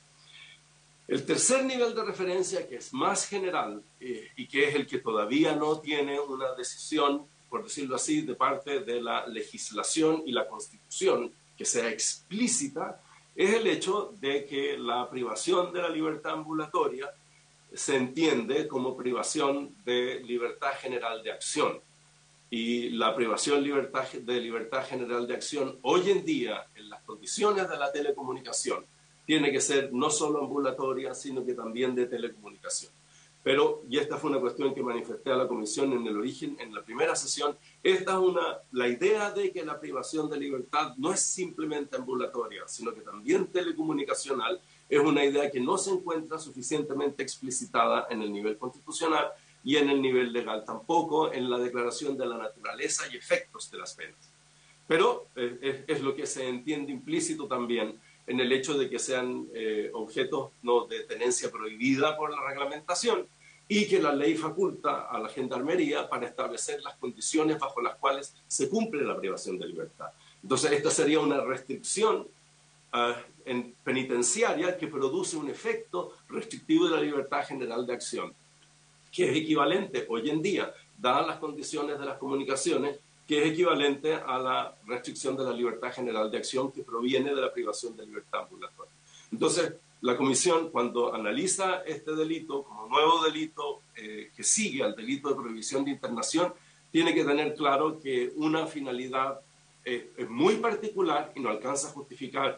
El tercer nivel de referencia, que es más general eh, y que es el que todavía no tiene una decisión, por decirlo así, de parte de la legislación y la Constitución, que sea explícita, es el hecho de que la privación de la libertad ambulatoria se entiende como privación de libertad general de acción. Y la privación libertad, de libertad general de acción hoy en día, en las condiciones de la telecomunicación, tiene que ser no solo ambulatoria, sino que también de telecomunicación. Pero, y esta fue una cuestión que manifesté a la Comisión en el origen, en la primera sesión, esta es una, la idea de que la privación de libertad no es simplemente ambulatoria, sino que también telecomunicacional, es una idea que no se encuentra suficientemente explicitada en el nivel constitucional y en el nivel legal, tampoco en la declaración de la naturaleza y efectos de las penas. Pero eh, es, es lo que se entiende implícito también en el hecho de que sean eh, objetos no, de tenencia prohibida por la reglamentación y que la ley faculta a la Gendarmería para establecer las condiciones bajo las cuales se cumple la privación de libertad. Entonces, esta sería una restricción uh, en penitenciaria que produce un efecto restrictivo de la libertad general de acción, que es equivalente hoy en día, dadas las condiciones de las comunicaciones, que es equivalente a la restricción de la libertad general de acción que proviene de la privación de libertad ambulatoria. Entonces, la Comisión, cuando analiza este delito como nuevo delito eh, que sigue al delito de prohibición de internación, tiene que tener claro que una finalidad eh, es muy particular y no alcanza a justificar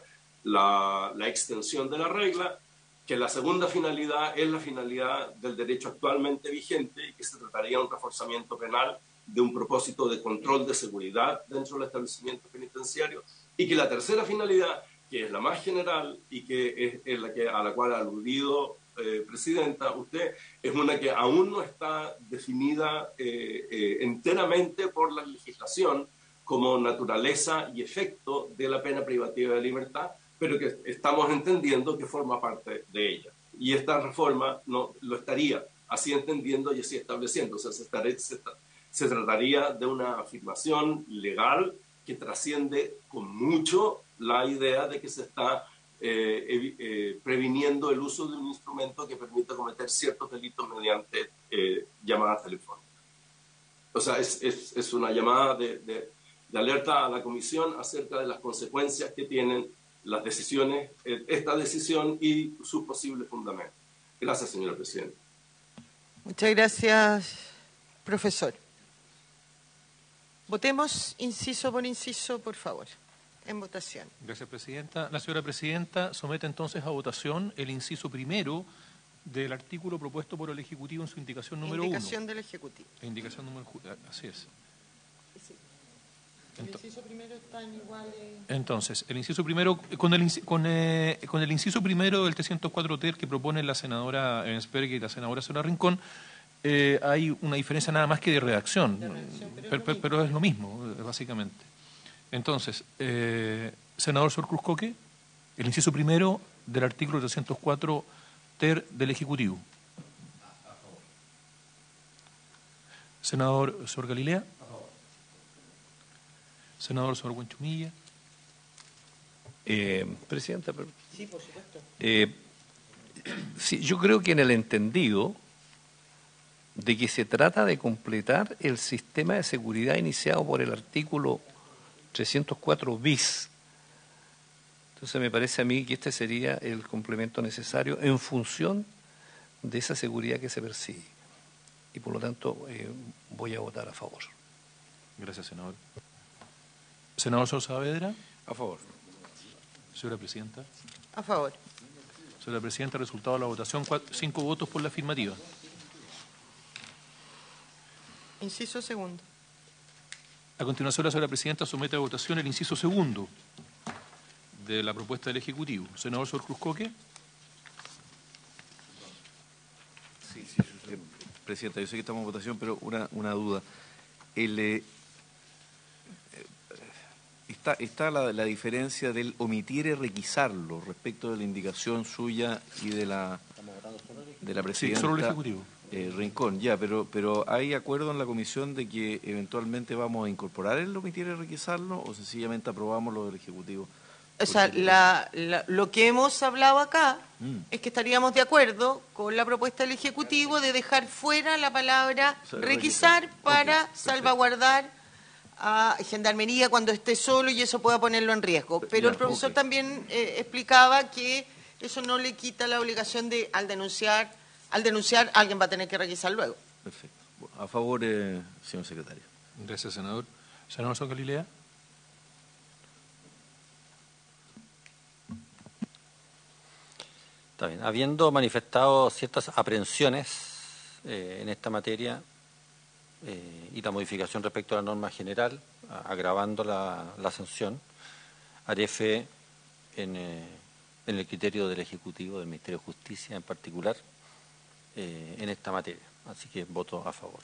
la, la extensión de la regla, que la segunda finalidad es la finalidad del derecho actualmente vigente y que se trataría de un reforzamiento penal de un propósito de control de seguridad dentro del establecimiento penitenciario, y que la tercera finalidad, que es la más general y que es, es la que, a la cual ha aludido eh, Presidenta, usted, es una que aún no está definida eh, eh, enteramente por la legislación como naturaleza y efecto de la pena privativa de libertad, pero que estamos entendiendo que forma parte de ella. Y esta reforma no, lo estaría así entendiendo y así estableciendo. O sea, se, estaría, se, se trataría de una afirmación legal que trasciende con mucho la idea de que se está eh, eh, previniendo el uso de un instrumento que permite cometer ciertos delitos mediante eh, llamadas telefónicas. O sea, es, es, es una llamada de, de, de alerta a la Comisión acerca de las consecuencias que tienen las decisiones, eh, esta decisión y sus posibles fundamentos. Gracias, señora Presidenta. Muchas gracias, profesor. Votemos inciso por inciso, por favor, en votación. Gracias, Presidenta. La señora Presidenta somete entonces a votación el inciso primero del artículo propuesto por el Ejecutivo en su indicación número Indicación uno. del Ejecutivo. La indicación número uno. Así es. Sí. El inciso primero está en iguales. Entonces, el inciso primero, con el, inci- con, eh, con el inciso primero del trescientos cuatro ter que propone la senadora Ensperger y la senadora Sora Rincón, eh, hay una diferencia nada más que de redacción, De redacción, pero es pero, lo pero- pero es lo mismo, eh, básicamente. Entonces, eh, senador Sor Cruz Coque, el inciso primero del artículo trescientos cuatro ter del Ejecutivo. Senador Sor Galilea. Senador Sor Huanchumilla. Eh, Presidenta, pero- Sí, por supuesto. eh, sí, yo creo que en el entendido de que se trata de completar el sistema de seguridad iniciado por el artículo trescientos cuatro bis. Entonces me parece a mí que este sería el complemento necesario en función de esa seguridad que se persigue. Y por lo tanto eh, voy a votar a favor. Gracias, senador. Senador Sor Saavedra. A favor. Señora Presidenta. A favor. Señora Presidenta, resultado de la votación, cuatro, cinco votos por la afirmativa. Inciso segundo. A continuación, la señora Presidenta somete a votación el inciso segundo de la propuesta del Ejecutivo. Senador Sor Cruz Coque. Sí, sí, eh, Presidenta, yo sé que estamos en votación, pero una, una duda. El, eh, eh, está está la, la diferencia del omitir y requisarlo respecto de la indicación suya y de la, de la Sí, Presidenta. solo el Ejecutivo. Eh, Rincón, ya, pero, pero ¿hay acuerdo en la comisión de que eventualmente vamos a incorporar el omitir y requisarlo o sencillamente aprobamos lo del Ejecutivo? O sea, la- la- lo que hemos hablado acá Mm. es que estaríamos de acuerdo con la propuesta del Ejecutivo de dejar fuera la palabra O sea, requisar requisar. para Ok, perfecto. salvaguardar a Gendarmería cuando esté solo y eso pueda ponerlo en riesgo. Pero Ya, el profesor ok. también eh, explicaba que eso no le quita la obligación de, al denunciar, al denunciar, alguien va a tener que requisar luego. Perfecto. Bueno, a favor, eh, señor secretario. Gracias, senador. Senador Sor Galilea. Está bien. Habiendo manifestado ciertas aprehensiones eh, en esta materia eh, y la modificación respecto a la norma general, a- agravando la, la sanción, haré fe en, eh, en el criterio del Ejecutivo, del Ministerio de Justicia en particular, eh, en esta materia. Así que voto a favor.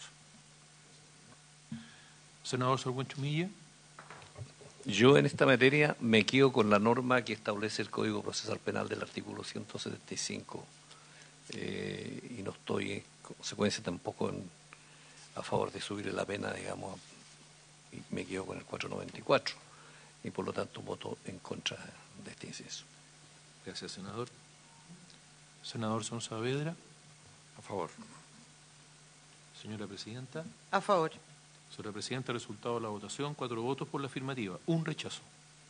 Senador Sor Huanchumilla. Yo en esta materia me quedo con la norma que establece el Código Procesal Penal del artículo ciento setenta y cinco eh, y no estoy en consecuencia tampoco en- a favor de subir la pena, digamos, y me quedo con el cuatrocientos noventa y cuatro y por lo tanto voto en contra de este inciso. Gracias, senador. Senador Sor Saavedra. A favor. Señora Presidenta. A favor. Señora Presidenta, resultado de la votación, cuatro votos por la afirmativa, un rechazo.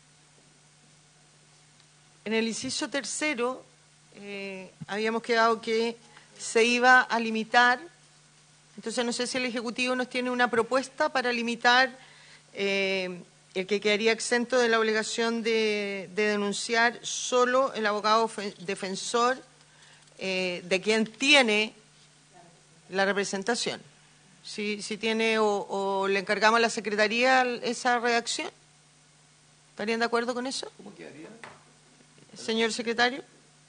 En el inciso tercero eh, habíamos quedado que se iba a limitar, entonces no sé si el Ejecutivo nos tiene una propuesta para limitar eh, el que quedaría exento de la obligación de, de denunciar solo el abogado fe- defensor eh, de quien tiene la representación. Si, si tiene o, o le encargamos a la Secretaría esa redacción. ¿Estarían de acuerdo con eso? ¿Cómo quedaría? Señor secretario.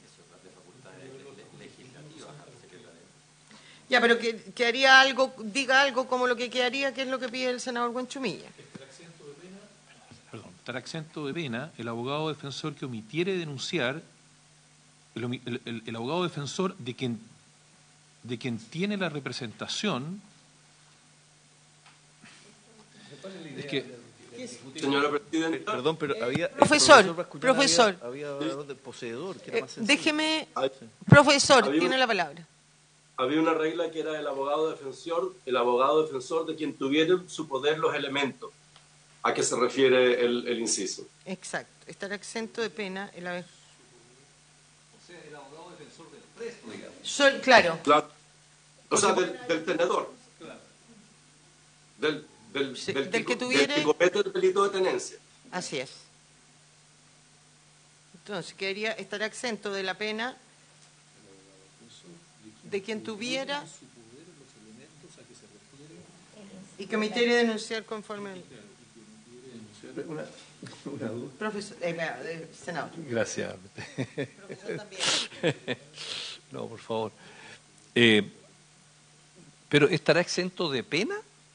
Ya, pero que, que haría algo, diga algo como lo que quedaría, que es lo que pide el senador Huanchumilla. Perdón, estará exento de pena el abogado defensor que omitiere denunciar, el, omi- el- el- el abogado defensor de quien, de quien tiene la representación. Es que, Señora Presidenta, Perdón, pero había... el Profesor, Bascuñán profesor. Había, había hablado del poseedor, que era Eh, más sencillo. déjeme, hay- profesor, Había un- tiene la palabra. había una regla que era el abogado defensor, el abogado defensor de quien tuviera en su poder los elementos a que se refiere el, el inciso. Exacto, estará exento de pena el ave- O sea, el abogado defensor del preso, digamos. Sol- claro, Claro. O sea, del, del tenedor. Del, del, Sí, del, del que que, tuviere- del que comete el delito de tenencia. Así es. Entonces, quedaría, estará exento de la pena de quien tuviera y que omitiera denunciar conforme al... Una, una duda. Profesor, eh, eh, senador. Gracias. Profesor también. No, por favor. Eh, ¿Pero estará exento de pena?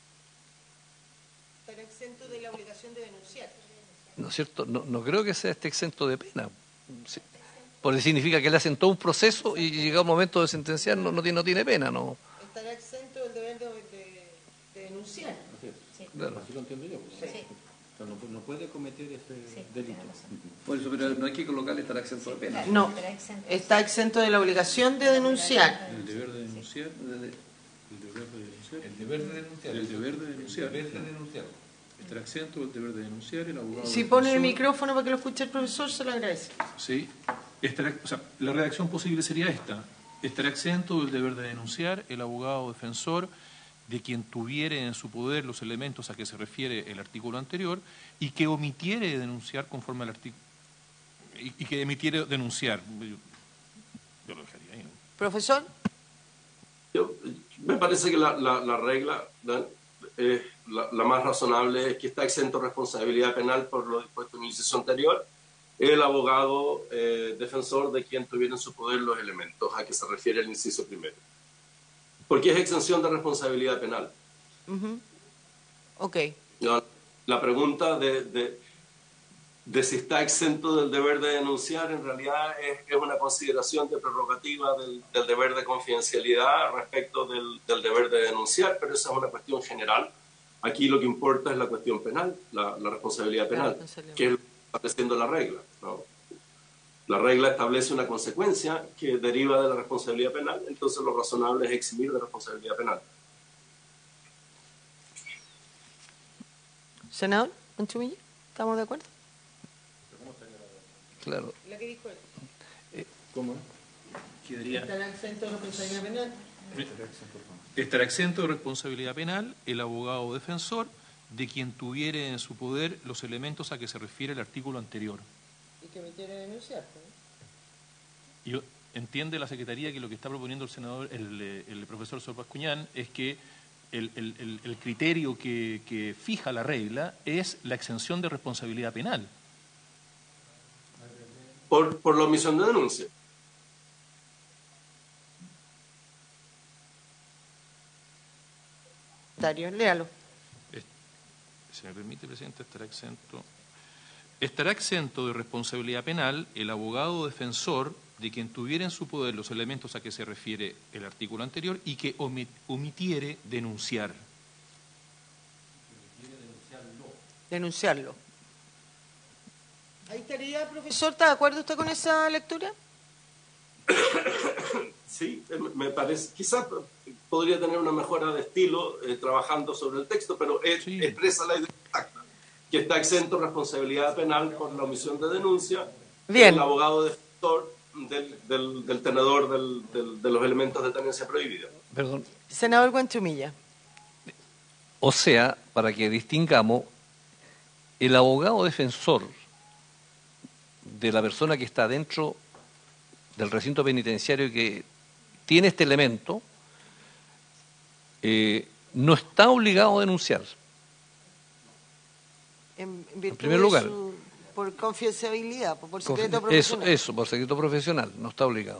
Estará exento de la obligación de denunciar. ¿No es cierto? No, no creo que sea este exento de pena. Sí. Porque significa que le hacen todo un proceso y llega un momento de sentenciar, no, no, tiene, no tiene pena, ¿no? Estará exento del deber de, de- de denunciar. Claro. Así lo entiendo yo. Sí. O sea, no, no puede cometer ese Sí, delito. tiene razón. Por eso, pero no hay que colocarle estará exento de pena. No, Estará exento. está exento de la obligación de denunciar. El deber de denunciar. El deber de denunciar. El deber de denunciar. El deber de denunciar. El deber de denunciar. Estará exento del deber de denunciar el abogado. Si pone el defensor. micrófono para que lo escuche el profesor, se lo agradece. Sí. Estará, o sea, la redacción posible sería esta. Estará exento del deber de denunciar el abogado defensor de quien tuviere en su poder los elementos a que se refiere el artículo anterior y que omitiere denunciar conforme al artículo y, y que emitiere denunciar. Yo, yo lo dejaría ahí, ¿no? Profesor, Yo, me parece que la, la, la regla ¿no? eh, la, la más razonable es que está exento de responsabilidad penal por lo dispuesto en el inciso anterior el abogado eh, defensor de quien tuviera en su poder los elementos a que se refiere el inciso primero. Porque es exención de responsabilidad penal. ujú. Ok. ¿No? La pregunta de, de, de si está exento del deber de denunciar en realidad es, es una consideración de prerrogativa del, del deber de confidencialidad respecto del, del deber de denunciar, pero esa es una cuestión general. Aquí lo que importa es la cuestión penal, la, la responsabilidad penal, responsabilidad. que es lo que está estableciendo la regla, ¿no? La regla establece una consecuencia que deriva de la responsabilidad penal, entonces lo razonable es eximir de responsabilidad penal. Senador Manchumilla, ¿estamos de acuerdo? Claro. Lo que dijo él. ¿Cómo? Quedaría- Estará exento de responsabilidad penal. Estará exento de responsabilidad penal el abogado defensor de quien tuviere en su poder los elementos a que se refiere el artículo anterior. Y que omitiera denunciar. Y yo- entiende la Secretaría que lo que está proponiendo el senador, el, eh, el profesor Sor Bascuñán, es que el, el- el- el criterio que, que fija la regla es la exención de responsabilidad penal. Por, por la omisión de denuncia. Dario, léalo. Si me permite, presidente, estará exento. Estará exento de responsabilidad penal el abogado defensor de quien tuviera en su poder los elementos a que se refiere el artículo anterior y que omi- omitiere denunciar. Denunciarlo. Ahí estaría, profesor, ¿está de acuerdo usted con esa lectura? Sí, eh, me parece, quizás podría tener una mejora de estilo eh, trabajando sobre el texto, pero es- Sí. expresa la idea exacta, que está exento de responsabilidad penal por la omisión de denuncia Bien. el abogado defensor del, del, del tenedor del, del- de los elementos de tenencia prohibida. Perdón. Senador Guanchumilla. O sea, para que distingamos, el abogado defensor de la persona que está dentro del recinto penitenciario y que tiene este elemento, eh, no está obligado a denunciar. En, virtud primer de lugar. su- por confidencialidad, por, por Confi- secreto Eso, profesional. eso, por secreto profesional, no está obligado.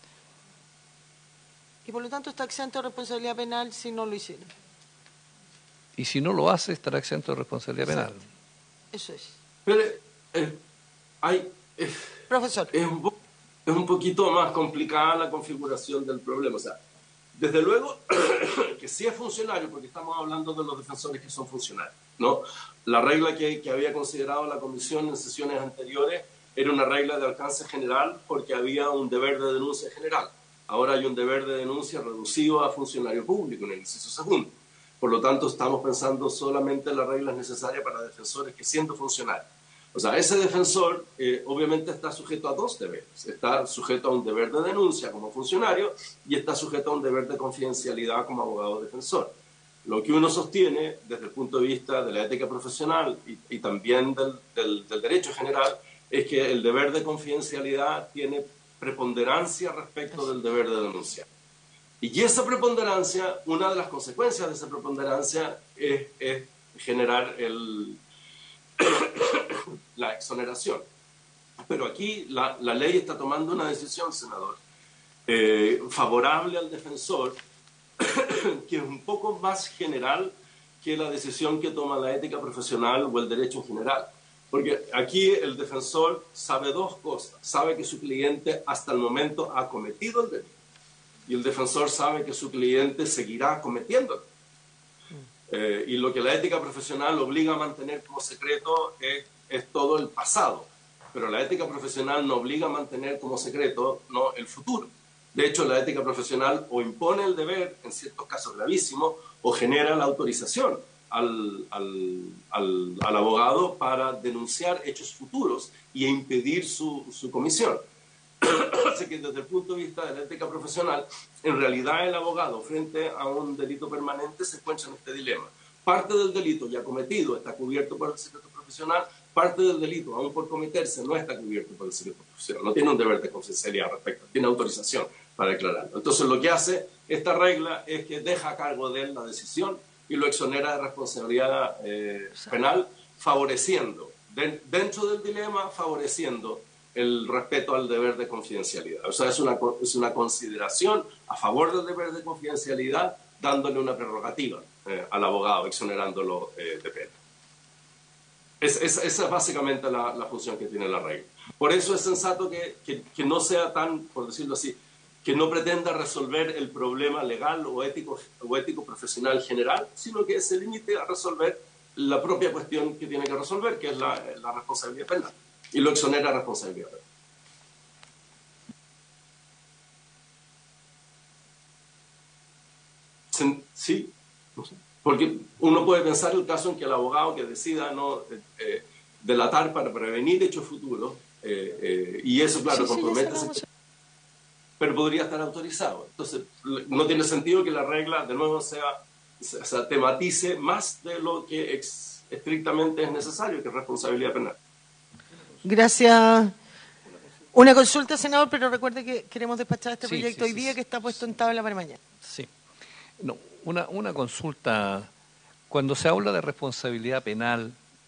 Y por lo tanto está exento de responsabilidad penal si no lo hiciera. Y si no lo hace, estará exento de responsabilidad penal. Eso es. Pero eh, hay, eh, Profesor. es, un po- es un poquito más complicada la configuración del problema. O sea, desde luego que sí es funcionario, porque estamos hablando de los defensores que son funcionarios, ¿no? La regla que, que había considerado la Comisión en sesiones anteriores era una regla de alcance general porque había un deber de denuncia general. Ahora hay un deber de denuncia reducido a funcionario público en el inciso segundo. Por lo tanto, estamos pensando solamente en las reglas necesarias para defensores que siendo funcionarios. O sea, ese defensor eh, obviamente está sujeto a dos deberes. Está sujeto a un deber de denuncia como funcionario y está sujeto a un deber de confidencialidad como abogado defensor. Lo que uno sostiene desde el punto de vista de la ética profesional y, y también del, del, del derecho general es que el deber de confidencialidad tiene preponderancia respecto del deber de denunciar. Y esa preponderancia, una de las consecuencias de esa preponderancia es, es generar el, la exoneración. Pero aquí la, la ley está tomando una decisión, senador, eh, favorable al defensor, que es un poco más general que la decisión que toma la ética profesional o el derecho en general. Porque aquí el defensor sabe dos cosas. Sabe que su cliente hasta el momento ha cometido el delito. Y el defensor sabe que su cliente seguirá cometiéndolo. Eh, y lo que la ética profesional obliga a mantener como secreto es, es todo el pasado. Pero la ética profesional no obliga a mantener como secreto no, el futuro. De hecho, la ética profesional o impone el deber, en ciertos casos gravísimos, o genera la autorización al, al, al, al abogado para denunciar hechos futuros y impedir su, su comisión. Así que desde el punto de vista de la ética profesional, en realidad el abogado frente a un delito permanente se encuentra en este dilema. Parte del delito ya cometido está cubierto por el secreto profesional, parte del delito, aún por cometerse, no está cubierto por el secreto profesional. No tiene un deber de confidencialidad al respecto, tiene autorización para declararlo. Entonces lo que hace esta regla es que deja a cargo de él la decisión y lo exonera de responsabilidad eh, penal, favoreciendo, de, dentro del dilema, favoreciendo el respeto al deber de confidencialidad. O sea, es una, es una consideración a favor del deber de confidencialidad, dándole una prerrogativa eh, al abogado, exonerándolo eh, de pena. Es, es, esa es básicamente la, la función que tiene la regla. Por eso es sensato que, que, que no sea tan, por decirlo así, que no pretenda resolver el problema legal o ético, o ético profesional general, sino que se limite a resolver la propia cuestión que tiene que resolver, que es la, la responsabilidad penal, y lo exonera de responsabilidad penal. Sí, porque uno puede pensar el caso en que el abogado que decida no eh, delatar para prevenir hechos futuros, eh, eh, y eso, claro, sí, compromete, sí, pero podría estar autorizado. Entonces, no tiene sentido que la regla, de nuevo, sea, o sea tematice más de lo que ex, estrictamente es necesario, que es responsabilidad penal. Gracias. Una consulta, senador, pero recuerde que queremos despachar este sí, proyecto sí, hoy sí, día sí, que está puesto en tabla para mañana. Sí. No, una, una consulta. Cuando se habla de responsabilidad penal,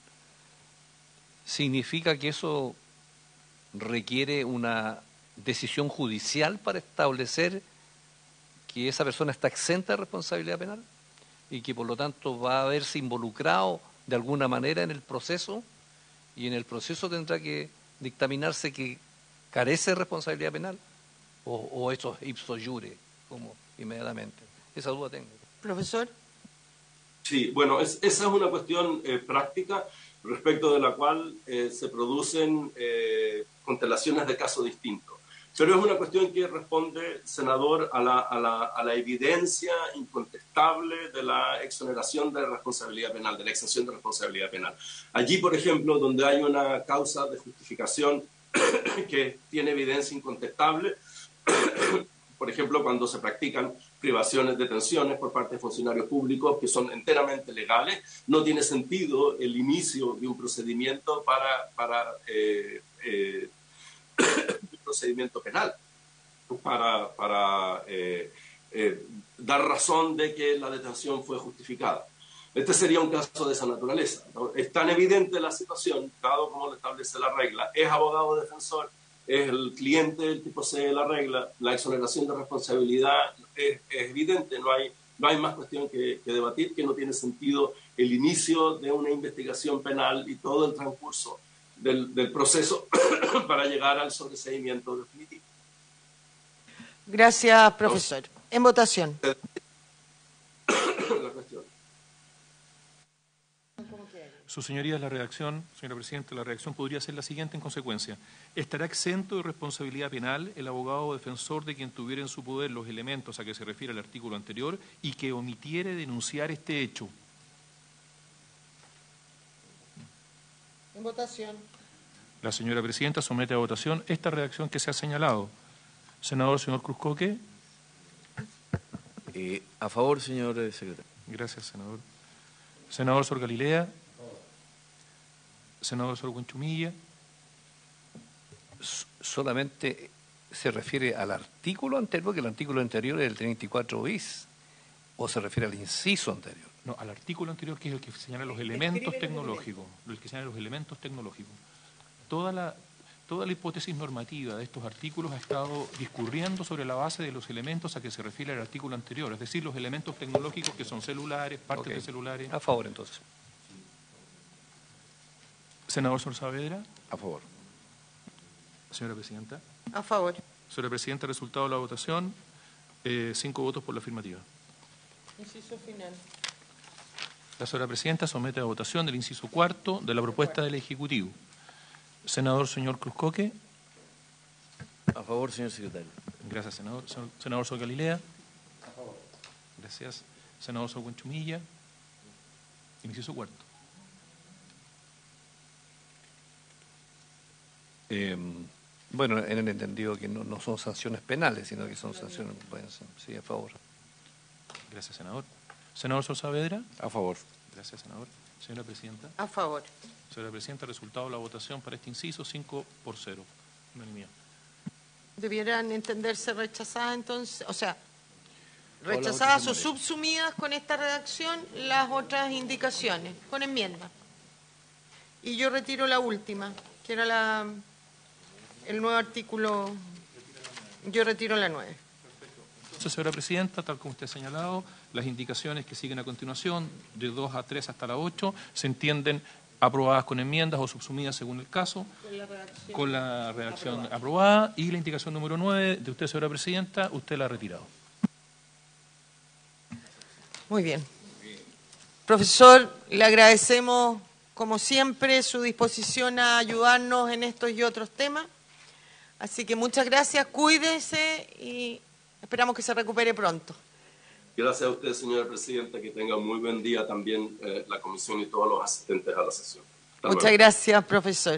¿significa que eso requiere una decisión judicial para establecer que esa persona está exenta de responsabilidad penal y que por lo tanto va a verse involucrado de alguna manera en el proceso, y en el proceso tendrá que dictaminarse que carece de responsabilidad penal, o, o eso es ipso iure, como inmediatamente? Esa duda tengo. Profesor. Sí, bueno, es, esa es una cuestión eh, práctica respecto de la cual eh, se producen eh, constelaciones de casos distintos. Pero es una cuestión que responde, senador, a la, a, la, a la evidencia incontestable de la exoneración de responsabilidad penal, de la exención de responsabilidad penal. Allí, por ejemplo, donde hay una causa de justificación que tiene evidencia incontestable, por ejemplo, cuando se practican privaciones, detenciones por parte de funcionarios públicos que son enteramente legales, no tiene sentido el inicio de un procedimiento para... para eh, eh, procedimiento penal para, para eh, eh, dar razón de que la detención fue justificada. Este sería un caso de esa naturaleza, ¿no? Es tan evidente la situación, dado como lo establece la regla, es abogado defensor, es el cliente el que posee la regla, la exoneración de responsabilidad es, es evidente, no hay, no hay más cuestión que, que debatir, que no tiene sentido el inicio de una investigación penal y todo el transcurso Del, del proceso para llegar al sobreseimiento definitivo. Gracias, profesor. En votación. La cuestión. Su señoría, la redacción, señora presidenta, la redacción podría ser la siguiente en consecuencia. Estará exento de responsabilidad penal el abogado defensor de quien tuviera en su poder los elementos a que se refiere el artículo anterior y que omitiere denunciar este hecho. En votación. La señora presidenta somete a votación esta redacción que se ha señalado. Senador, señor Cruz Coque. Eh, a favor, señor secretario. Gracias, senador. Senador Sor Galilea. Senador Sor Huanchumilla. Solamente se refiere al artículo anterior, porque el artículo anterior es el treinta y cuatro bis, o se refiere al inciso anterior. No, al artículo anterior, que es el que señala los elementos tecnológicos, el que señala los elementos tecnológicos. Toda la, toda la hipótesis normativa de estos artículos ha estado discurriendo sobre la base de los elementos a que se refiere el artículo anterior, es decir, los elementos tecnológicos que son celulares, partes Okay. de celulares. A favor, entonces. Senador Sor Saavedra. A favor. Señora Presidenta. A favor. Señora Presidenta, resultado de la votación, eh, cinco votos por la afirmativa. Inciso final. La señora Presidenta somete a votación el inciso cuarto de la propuesta del Ejecutivo. Senador señor Cruzcoque. A favor, señor secretario. Gracias, senador. Senador Sor Galilea. A favor. Gracias. Senador Sor Huanchumilla. Inciso cuarto. Eh, bueno, en el entendido que no, no son sanciones penales, sino que son sanciones, pueden ser, sí, a favor. Gracias, senador. Senador Sor Saavedra. A favor. Gracias, senador. Señora Presidenta. A favor. Señora Presidenta, resultado de la votación para este inciso, cinco por cero. Unanimidad. Debieran entenderse rechazadas entonces, o sea, Todas las rechazadas o otras se subsumidas con esta redacción las otras indicaciones, con enmienda. Y yo retiro la última, que era la el nuevo artículo, yo retiro la nueve. Entonces, señora Presidenta, tal como usted ha señalado, las indicaciones que siguen a continuación, de dos a tres hasta la ocho, se entienden aprobadas con enmiendas o subsumidas según el caso, Con la redacción, con la redacción aprobada. aprobada, y la indicación número nueve de usted, señora Presidenta, usted la ha retirado. Muy bien. Profesor, le agradecemos, como siempre, su disposición a ayudarnos en estos y otros temas. Así que muchas gracias, cuídese y esperamos que se recupere pronto. Gracias a usted, señora Presidenta, que tenga muy buen día también eh, la comisión y todos los asistentes a la sesión. Hasta Muchas luego. gracias, profesor.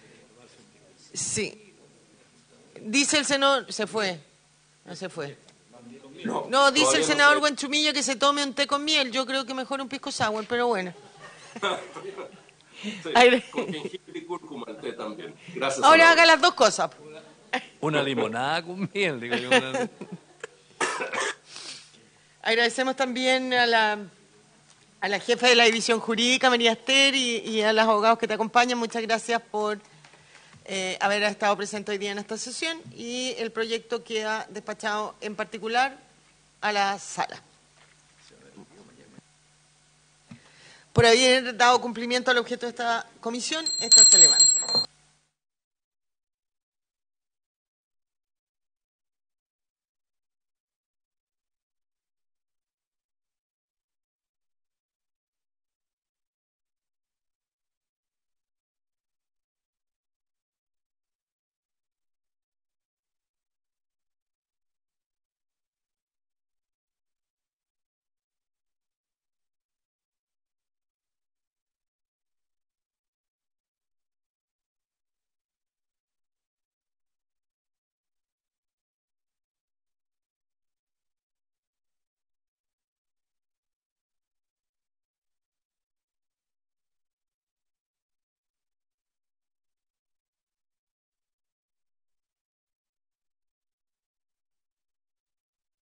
Sí. Dice el senador, se fue, no se fue. No, No, dice todavía el no senador sé. Guanchumilla que se tome un té con miel. Yo creo que mejor un pisco sour, pero bueno. Sí, Aire. con jengibre y cúrcuma el té también. Gracias. Ahora senador. haga las dos cosas. Una limonada con miel, digo yo. Una... Agradecemos también a la, a la jefa de la división jurídica, María Esther, y, y a los abogados que te acompañan. Muchas gracias por eh, haber estado presente hoy día en esta sesión. Y el proyecto queda despachado en particular a la sala. Por haber dado cumplimiento al objeto de esta comisión, esta se levanta.